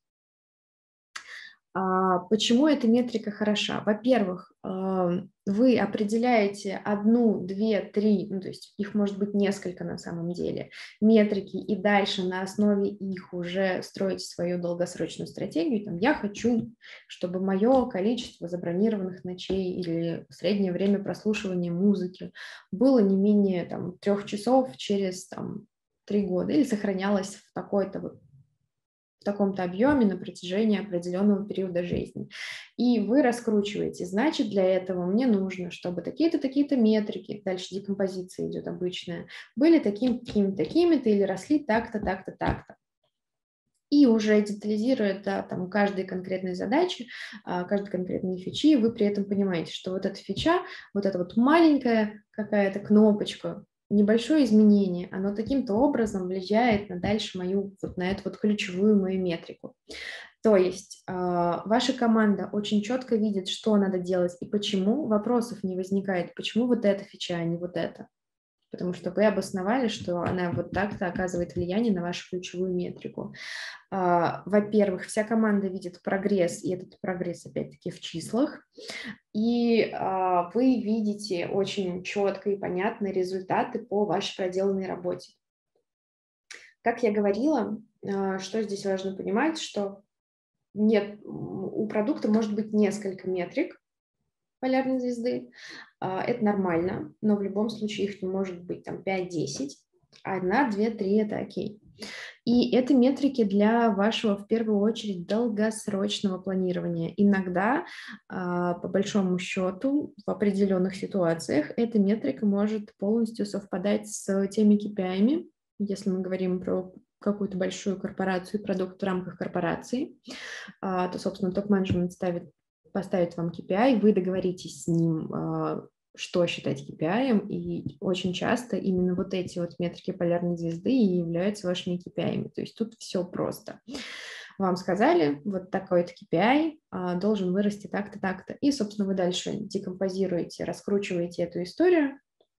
Speaker 1: Почему эта метрика хороша? Во-первых, вы определяете 1, 2, 3, то есть их может быть несколько на самом деле, метрики, и дальше на основе их уже строите свою долгосрочную стратегию. Там, я хочу, чтобы мое количество забронированных ночей или среднее время прослушивания музыки было не менее 3 часов через 3 года или сохранялось в таком-то объеме на протяжении определенного периода жизни. И вы раскручиваете, значит, для этого мне нужно, чтобы такие-то, такие-то метрики, дальше декомпозиция идет обычная, были такими-то, такими-то или росли так-то, так-то, так-то. И уже детализируя каждой конкретной задачи, каждой конкретной фичи, вы при этом понимаете, что вот эта фича, вот эта вот маленькая какая-то кнопочка, небольшое изменение, оно каким-то образом влияет на дальше на эту вот ключевую мою метрику. То есть ваша команда очень четко видит, что надо делать и почему, вопросов не возникает, почему вот эта фича, а не вот эта. Потому что вы обосновали, что она вот так-то оказывает влияние на вашу ключевую метрику. Во-первых, вся команда видит прогресс, и этот прогресс, опять-таки, в числах. И вы видите очень четко и понятно результаты по вашей проделанной работе. Как я говорила, что здесь важно понимать, что у продукта может быть несколько метрик, полярной звезды. Это нормально, но в любом случае их не может быть там 5-10. 1, 2, 3 – это окей. И это метрики для вашего, в первую очередь, долгосрочного планирования. Иногда, по большому счету, в определенных ситуациях эта метрика может полностью совпадать с теми KPI, если мы говорим про какую-то большую корпорацию и продукт в рамках корпорации, то, собственно, топ-менеджмент поставит вам KPI, вы договоритесь с ним, что считать KPI, и очень часто именно вот эти вот метрики полярной звезды и являются вашими KPI. То есть тут все просто. Вам сказали, вот такой-то KPI должен вырасти так-то, так-то. И, собственно, вы дальше декомпозируете, раскручиваете эту историю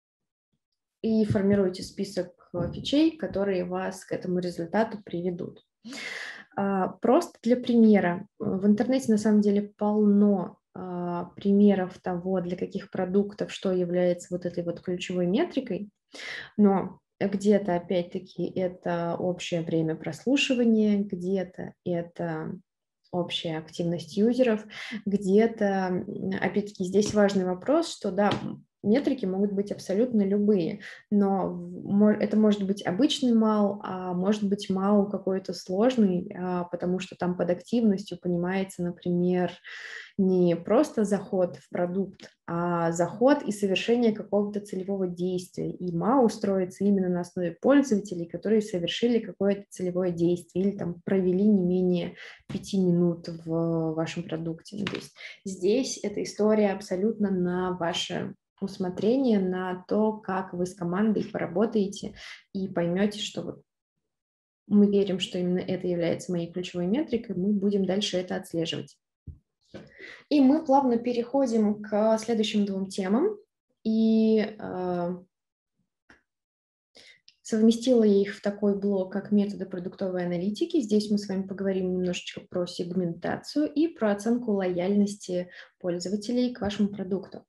Speaker 1: и формируете список фичей, которые вас к этому результату приведут. Просто для примера. В интернете на самом деле полно примеров того, для каких продуктов что является вот этой вот ключевой метрикой, но где-то, опять-таки, это общее время прослушивания, где-то это общая активность юзеров, где-то, опять-таки, здесь важный вопрос, что, да, метрики могут быть абсолютно любые, но это может быть обычный MAU, а может быть MAU какой-то сложный, потому что там под активностью понимается, например, не просто заход в продукт, а заход и совершение какого-то целевого действия. И MAU строится именно на основе пользователей, которые совершили какое-то целевое действие или там провели не менее 5 минут в вашем продукте. То есть здесь эта история абсолютно на ваше усмотрение, на то, как вы с командой поработаете и поймете, что вот мы верим, что именно это является моей ключевой метрикой, мы будем дальше это отслеживать. И мы плавно переходим к следующим двум темам. И совместила я их в такой блок, как методы продуктовой аналитики. Здесь мы с вами поговорим немножечко про сегментацию и про оценку лояльности пользователей к вашему продукту.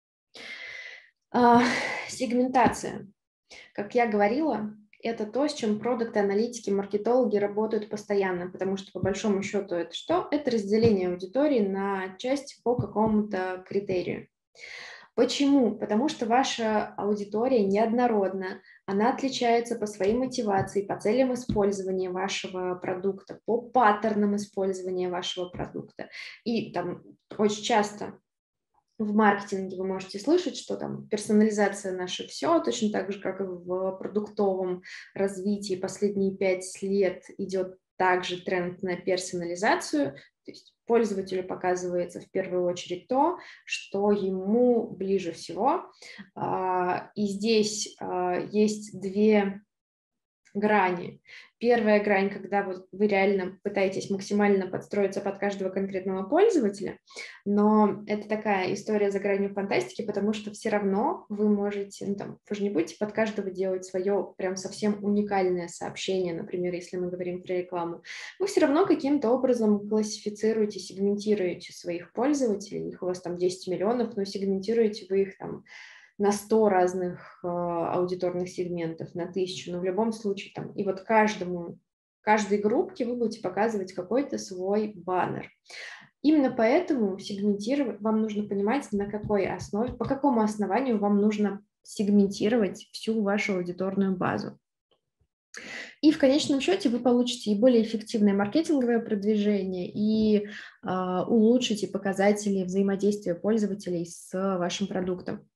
Speaker 1: Сегментация. Как я говорила, это то, с чем продукт-аналитики, маркетологи работают постоянно, потому что по большому счету это что? Это разделение аудитории на часть по какому-то критерию. Почему? Потому что ваша аудитория неоднородна, она отличается по своей мотивации, по целям использования вашего продукта, по паттернам использования вашего продукта. И там очень часто в маркетинге вы можете слышать, что там персонализация наше все, точно так же, как и в продуктовом развитии последние 5 лет идет также тренд на персонализацию, то есть пользователю показывается в первую очередь то, что ему ближе всего. И здесь есть две грани. Первая грань, когда вы реально пытаетесь максимально подстроиться под каждого конкретного пользователя, но это такая история за гранью фантастики, потому что все равно вы можете, вы же не будете под каждого делать свое прям совсем уникальное сообщение, например, если мы говорим про рекламу. Вы все равно каким-то образом классифицируете, сегментируете своих пользователей, их у вас там 10 миллионов, но сегментируете вы их там на 100 разных аудиторных сегментов, на 1000, но в любом случае там, и вот каждой группке вы будете показывать какой-то свой баннер. Именно поэтому сегментировать вам нужно понимать, на какой основе, по какому основанию вам нужно сегментировать всю вашу аудиторную базу. И в конечном счете вы получите и более эффективное маркетинговое продвижение, и улучшите показатели взаимодействия пользователей с вашим продуктом.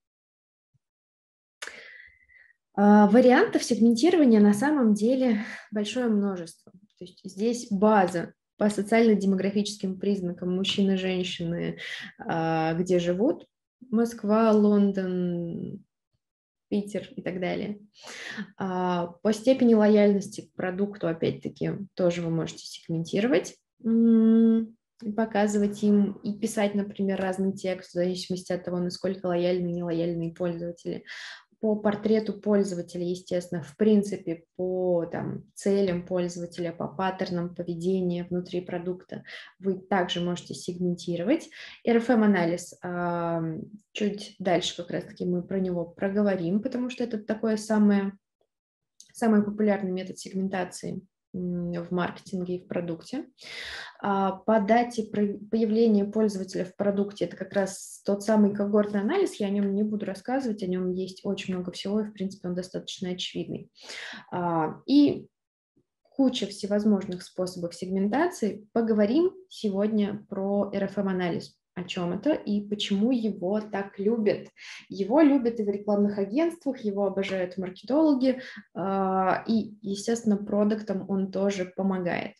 Speaker 1: Вариантов сегментирования на самом деле большое множество. То есть здесь база по социально-демографическим признакам мужчины, женщины, где живут, Москва, Лондон, Питер и так далее. По степени лояльности к продукту, опять-таки, тоже вы можете сегментировать, показывать им и писать, например, разный текст в зависимости от того, насколько лояльны и нелояльные пользователи. По портрету пользователя, естественно, в принципе, по целям пользователя, по паттернам поведения внутри продукта вы также можете сегментировать. RFM-анализ, чуть дальше как раз-таки мы про него проговорим, потому что это такой самый популярный метод сегментации. в маркетинге и в продукте. По дате появления пользователя в продукте, это как раз тот самый когортный анализ, я о нем не буду рассказывать, о нем есть очень много всего, и, в принципе, он достаточно очевидный. И куча всевозможных способов сегментации. Поговорим сегодня про RFM-анализ. О чем это и почему его так любят. Его любят и в рекламных агентствах, его обожают маркетологи, и, естественно, продуктам он тоже помогает.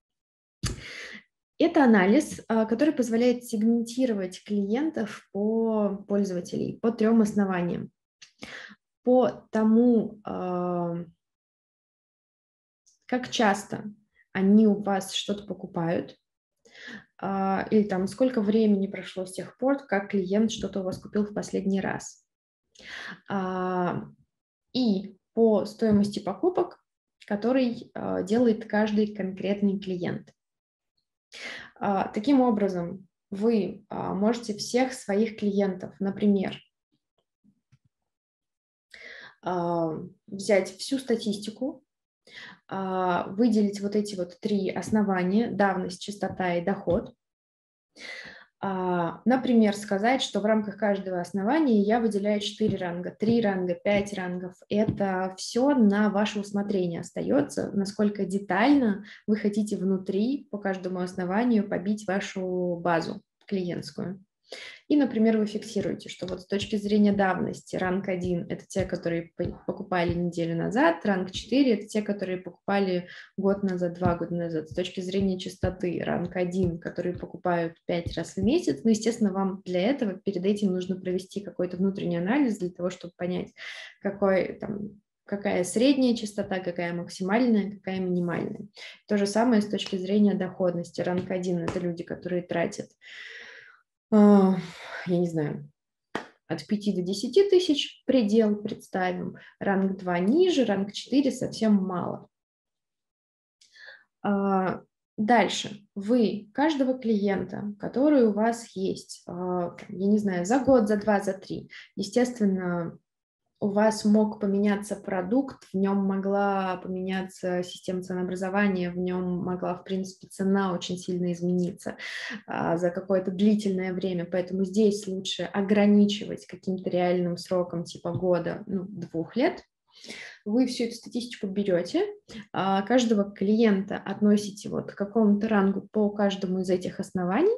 Speaker 1: Это анализ, который позволяет сегментировать клиентов по пользователей по 3 основаниям. По тому, как часто они у вас что-то покупают, или там сколько времени прошло с тех пор, как клиент что-то у вас купил в последний раз. И по стоимости покупок, который делает каждый конкретный клиент. Таким образом, вы можете всех своих клиентов, например, взять всю статистику, выделить вот эти вот 3 основания: давность, частота и доход. Например, сказать, что в рамках каждого основания я выделяю 4 ранга, 3 ранга, 5 рангов. Это все на ваше усмотрение остается, насколько детально вы хотите внутри по каждому основанию побить вашу базу клиентскую. И, например, вы фиксируете, что вот с точки зрения давности ранг 1 – это те, которые покупали неделю назад, ранг 4 – это те, которые покупали год назад, 2 года назад. С точки зрения частоты ранг 1, которые покупают 5 раз в месяц, ну, естественно, вам для этого перед этим нужно провести какой-то внутренний анализ для того, чтобы понять, какая средняя частота, какая максимальная, какая минимальная. То же самое с точки зрения доходности. Ранг 1 – это люди, которые тратят, я не знаю, от 5 до 10 тысяч предел представим, ранг 2 ниже, ранг 4 совсем мало. Дальше вы каждого клиента, который у вас есть, я не знаю, за год, за 2, за 3, естественно, у вас мог поменяться продукт, в нем могла поменяться система ценообразования, в нем могла, в принципе, цена очень сильно измениться за какое-то длительное время, поэтому здесь лучше ограничивать каким-то реальным сроком типа года, 2 лет. Вы всю эту статистику берете, каждого клиента относите вот к какому-то рангу по каждому из этих оснований,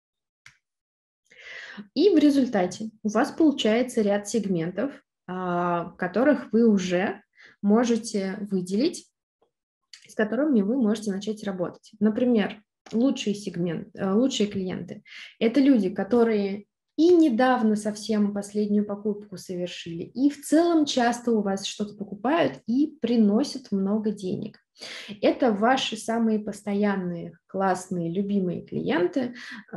Speaker 1: и в результате у вас получается ряд сегментов, которых вы уже можете выделить, с которыми вы можете начать работать. Например, лучшие клиенты – это люди, которые и недавно совсем последнюю покупку совершили, и в целом часто у вас что-то покупают и приносят много денег. Это ваши самые постоянные, классные, любимые клиенты.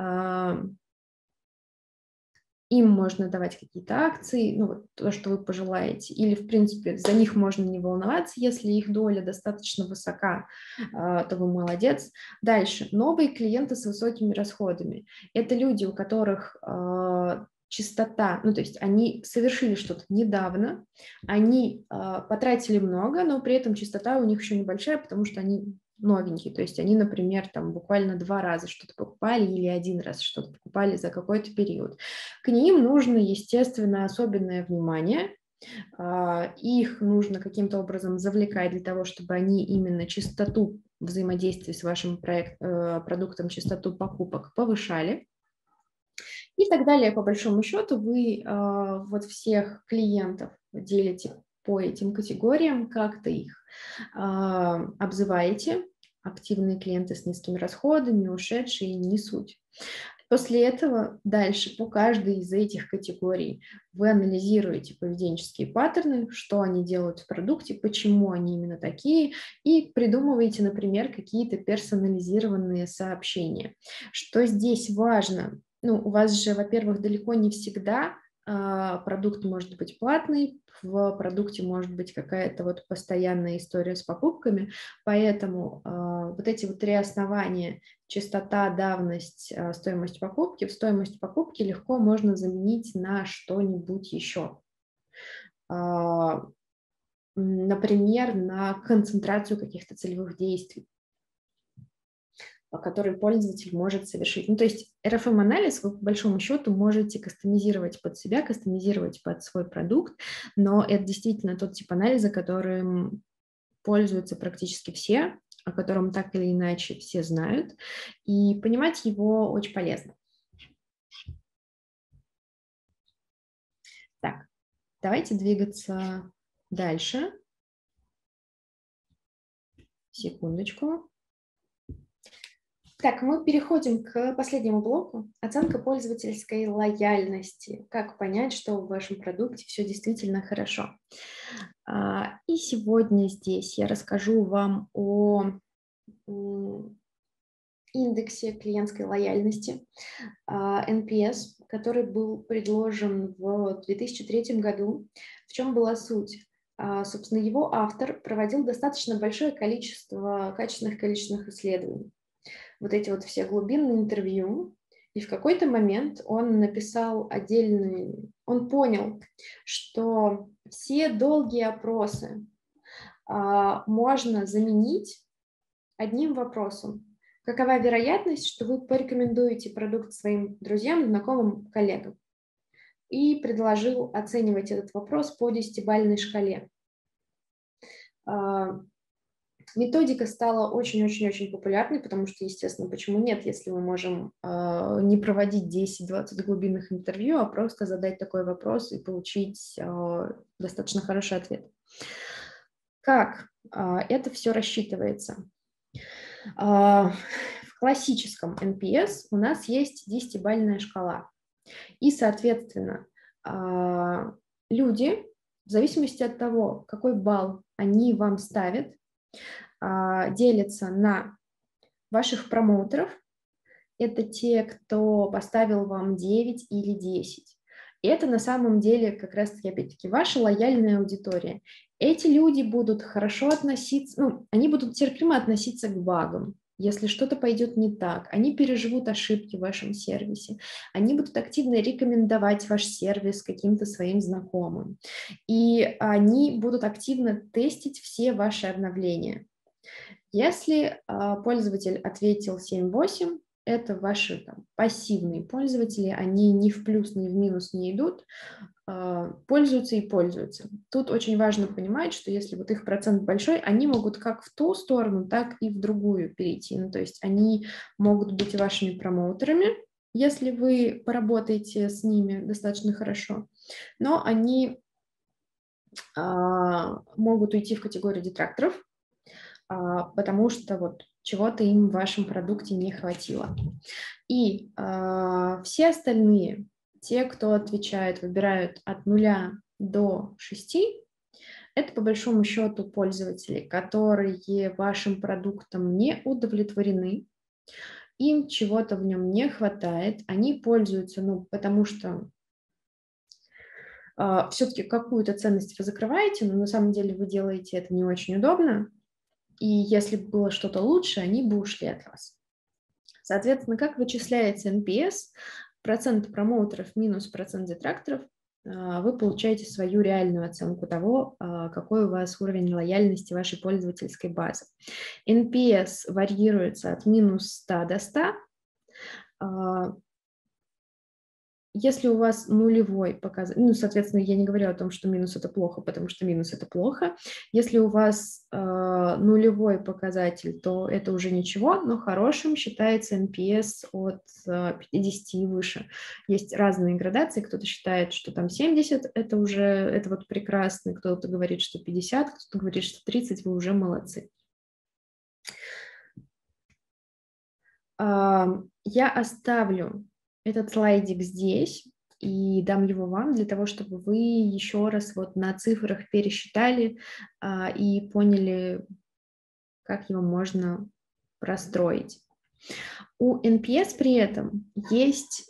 Speaker 1: Им можно давать какие-то акции, вот то, что вы пожелаете, или, в принципе, за них можно не волноваться, если их доля достаточно высока, то вы молодец. Дальше. Новые клиенты с высокими расходами. Это люди, у которых частота, то есть они совершили что-то недавно, они потратили много, но при этом частота у них еще небольшая, потому что они новенькие, то есть они, например, там буквально 2 раза что-то покупали или 1 раз что-то покупали за какой-то период. К ним нужно, естественно, особенное внимание, их нужно каким-то образом завлекать для того, чтобы они именно частоту взаимодействия с вашим продуктом, частоту покупок повышали. И так далее. По большому счету вы вот всех клиентов делите по этим категориям, как-то их обзываете. Активные клиенты с низкими расходами, ушедшие, не суть. После этого дальше по каждой из этих категорий вы анализируете поведенческие паттерны, что они делают в продукте, почему они именно такие, и придумываете, например, какие-то персонализированные сообщения. Что здесь важно? У вас же, во-первых, далеко не всегда продукт может быть платный, в продукте может быть какая-то вот постоянная история с покупками, поэтому вот эти вот 3 основания: частота, давность, стоимость покупки, в стоимость покупки легко можно заменить на что-нибудь еще. например, на концентрацию каких-то целевых действий, который пользователь может совершить. Ну, то есть RFM-анализ вы, по большому счету, можете кастомизировать под себя, кастомизировать под свой продукт, но это действительно тот тип анализа, которым пользуются практически все, о котором так или иначе все знают, и понимать его очень полезно. Так, давайте двигаться дальше. Секундочку. Так, мы переходим к последнему блоку. Оценка пользовательской лояльности. Как понять, что в вашем продукте все действительно хорошо. И сегодня здесь я расскажу вам о индексе клиентской лояльности NPS, который был предложен в 2003 году. В чем была суть? Собственно, его автор проводил достаточно большое количество качественных исследований. Вот эти вот все глубинные интервью, и в какой-то момент он написал он понял, что все долгие опросы можно заменить одним вопросом. Какова вероятность, что вы порекомендуете продукт своим друзьям, знакомым, коллегам? И предложил оценивать этот вопрос по 10-бальной шкале. Методика стала очень-очень-очень популярной, потому что, естественно, почему нет, если мы можем не проводить 10-20 глубинных интервью, а просто задать такой вопрос и получить достаточно хороший ответ. Как это все рассчитывается? В классическом NPS у нас есть 10-бальная шкала. И, соответственно, люди, в зависимости от того, какой балл они вам ставят, делятся на ваших промоутеров. Это те, кто поставил вам 9 или 10. И это на самом деле как раз-таки, опять-таки, ваша лояльная аудитория. Эти люди будут хорошо относиться, они будут терпимо относиться к багам. Если что-то пойдет не так, они переживут ошибки в вашем сервисе, они будут активно рекомендовать ваш сервис каким-то своим знакомым, и они будут активно тестить все ваши обновления. Если пользователь ответил 7-8, это ваши пассивные пользователи, они ни в плюс, ни в минус не идут, пользуются и пользуются. Тут очень важно понимать, что если вот их процент большой, они могут как в ту сторону, так и в другую перейти. То есть они могут быть вашими промоутерами, если вы поработаете с ними достаточно хорошо, но они могут уйти в категорию детракторов, потому что вот чего-то им в вашем продукте не хватило. И все остальные, те, кто отвечает, выбирают от 0 до 6, это по большому счету пользователи, которые вашим продуктом не удовлетворены, им чего-то в нем не хватает, они пользуются, потому что все-таки какую-то ценность вы закрываете, но на самом деле вы делаете это не очень удобно, и если бы было что-то лучше, они бы ушли от вас. Соответственно, как вычисляется NPS, процент промоутеров минус процент детракторов, вы получаете свою реальную оценку того, какой у вас уровень лояльности вашей пользовательской базы. NPS варьируется от минус 100 до 100. Если у вас нулевой показатель, соответственно, я не говорю о том, что минус это плохо, потому что минус это плохо. Если у вас нулевой показатель, то это уже ничего, но хорошим считается NPS от 50 и выше. Есть разные градации, кто-то считает, что там 70 это вот прекрасно, кто-то говорит, что 50, кто-то говорит, что 30, вы уже молодцы. Я оставлю этот слайдик здесь и дам его вам для того, чтобы вы еще раз вот на цифрах пересчитали и поняли, как его можно простроить. У NPS при этом есть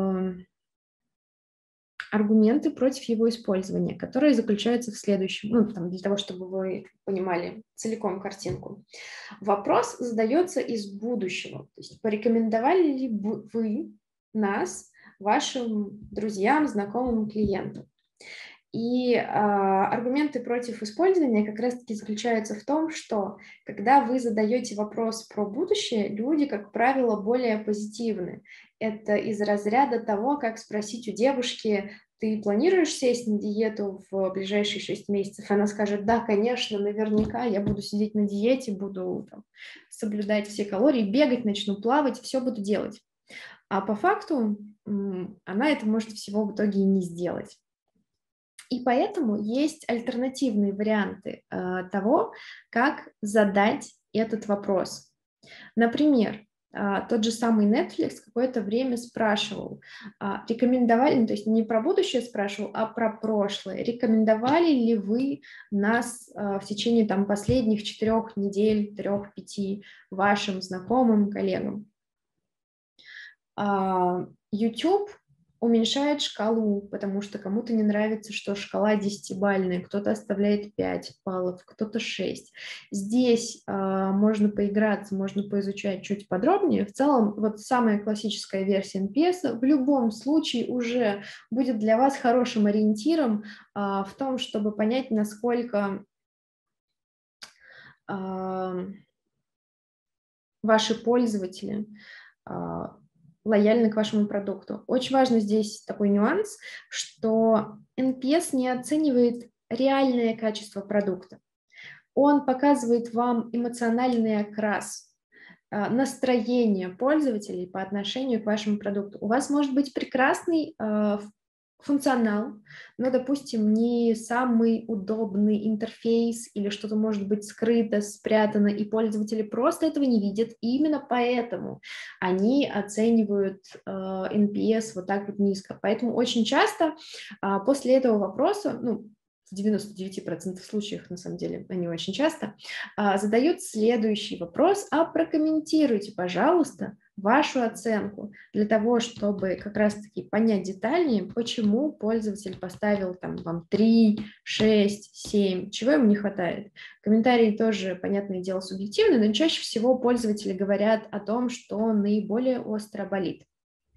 Speaker 1: аргументы против его использования, которые заключаются в следующем, для того, чтобы вы понимали целиком картинку. Вопрос задается из будущего, то есть порекомендовали ли вы нас вашим друзьям, знакомым, клиентам. И аргументы против использования как раз-таки заключаются в том, что когда вы задаете вопрос про будущее, люди, как правило, более позитивны. Это из разряда того, как спросить у девушки: ты планируешь сесть на диету в ближайшие 6 месяцев? Она скажет: да, конечно, наверняка, я буду сидеть на диете, буду там соблюдать все калории, бегать начну, плавать, все буду делать. А по факту она это может всего в итоге и не сделать. И поэтому есть альтернативные варианты того, как задать этот вопрос. Например, тот же самый Netflix какое-то время спрашивал, рекомендовали, ну, то есть не про будущее спрашивал, а про прошлое. Рекомендовали ли вы нас в течение там последних 4 недель, 3-5 вашим знакомым, коллегам? YouTube уменьшает шкалу, потому что кому-то не нравится, что шкала 10-бальная, кто-то оставляет 5 баллов, кто-то 6. Здесь можно поиграться, можно поизучать чуть подробнее. В целом, вот самая классическая версия NPS в любом случае уже будет для вас хорошим ориентиром в том, чтобы понять, насколько ваши пользователи лояльны к вашему продукту. Очень важно здесь такой нюанс, что NPS не оценивает реальное качество продукта. Он показывает вам эмоциональный окрас, настроение пользователей по отношению к вашему продукту. У вас может быть прекрасный функционал, но, допустим, не самый удобный интерфейс или что-то может быть скрыто, спрятано, и пользователи просто этого не видят. И именно поэтому они оценивают NPS вот так вот низко. Поэтому очень часто после этого вопроса, ну, в 99% случаев, на самом деле, они очень часто, задают следующий вопрос: а прокомментируйте, пожалуйста, вашу оценку для того, чтобы как раз-таки понять детальнее, почему пользователь поставил там вам 3, 6, 7, чего ему не хватает. Комментарии тоже, понятное дело, субъективны, но чаще всего пользователи говорят о том, что наиболее остро болит.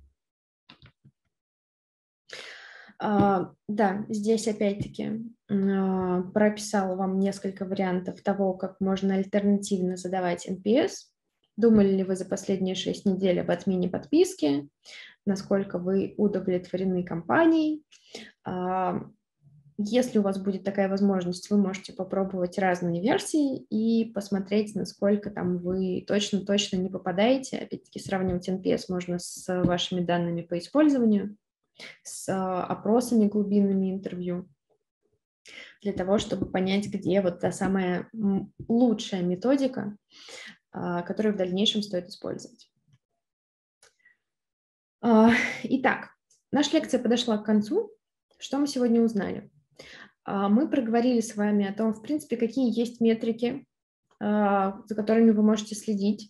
Speaker 1: Да, здесь опять-таки прописала вам несколько вариантов того, как можно альтернативно задавать NPS. Думали ли вы за последние 6 недель об отмене подписки? Насколько вы удовлетворены компанией? Если у вас будет такая возможность, вы можете попробовать разные версии и посмотреть, насколько там вы точно не попадаете. Опять-таки сравнивать NPS можно с вашими данными по использованию, с опросами глубинными интервью, для того, чтобы понять, где вот та самая лучшая методика, которую в дальнейшем стоит использовать. Итак, наша лекция подошла к концу. Что мы сегодня узнали? Мы проговорили с вами о том, в принципе, какие есть метрики, за которыми вы можете следить.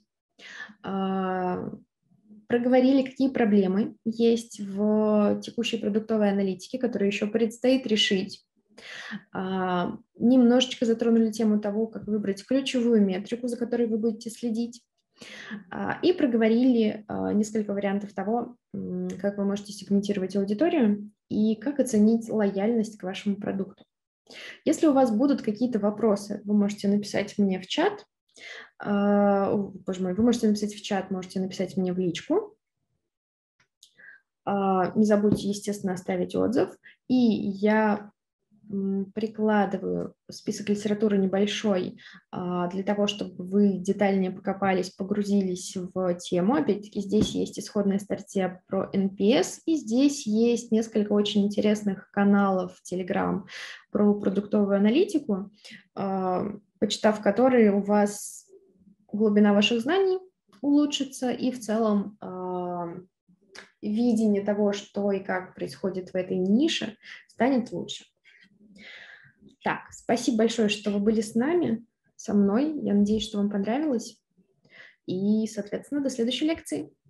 Speaker 1: Проговорили, какие проблемы есть в текущей продуктовой аналитике, которые еще предстоит решить. Немножечко затронули тему того, как выбрать ключевую метрику, за которой вы будете следить. И проговорили несколько вариантов того, как вы можете сегментировать аудиторию и как оценить лояльность к вашему продукту. Если у вас будут какие-то вопросы, вы можете написать мне в чат. Боже мой, вы можете написать в чат, можете написать мне в личку. Не забудьте, естественно, оставить отзыв. И я прикладываю список литературы небольшой для того, чтобы вы детальнее покопались, погрузились в тему. Опять-таки здесь есть исходная статья про NPS, и здесь есть несколько очень интересных каналов в Telegram про продуктовую аналитику, почитав которые у вас глубина ваших знаний улучшится, и в целом видение того, что и как происходит в этой нише, станет лучше. Так, спасибо большое, что вы были с нами, со мной. Я надеюсь, что вам понравилось. И, соответственно, до следующей лекции.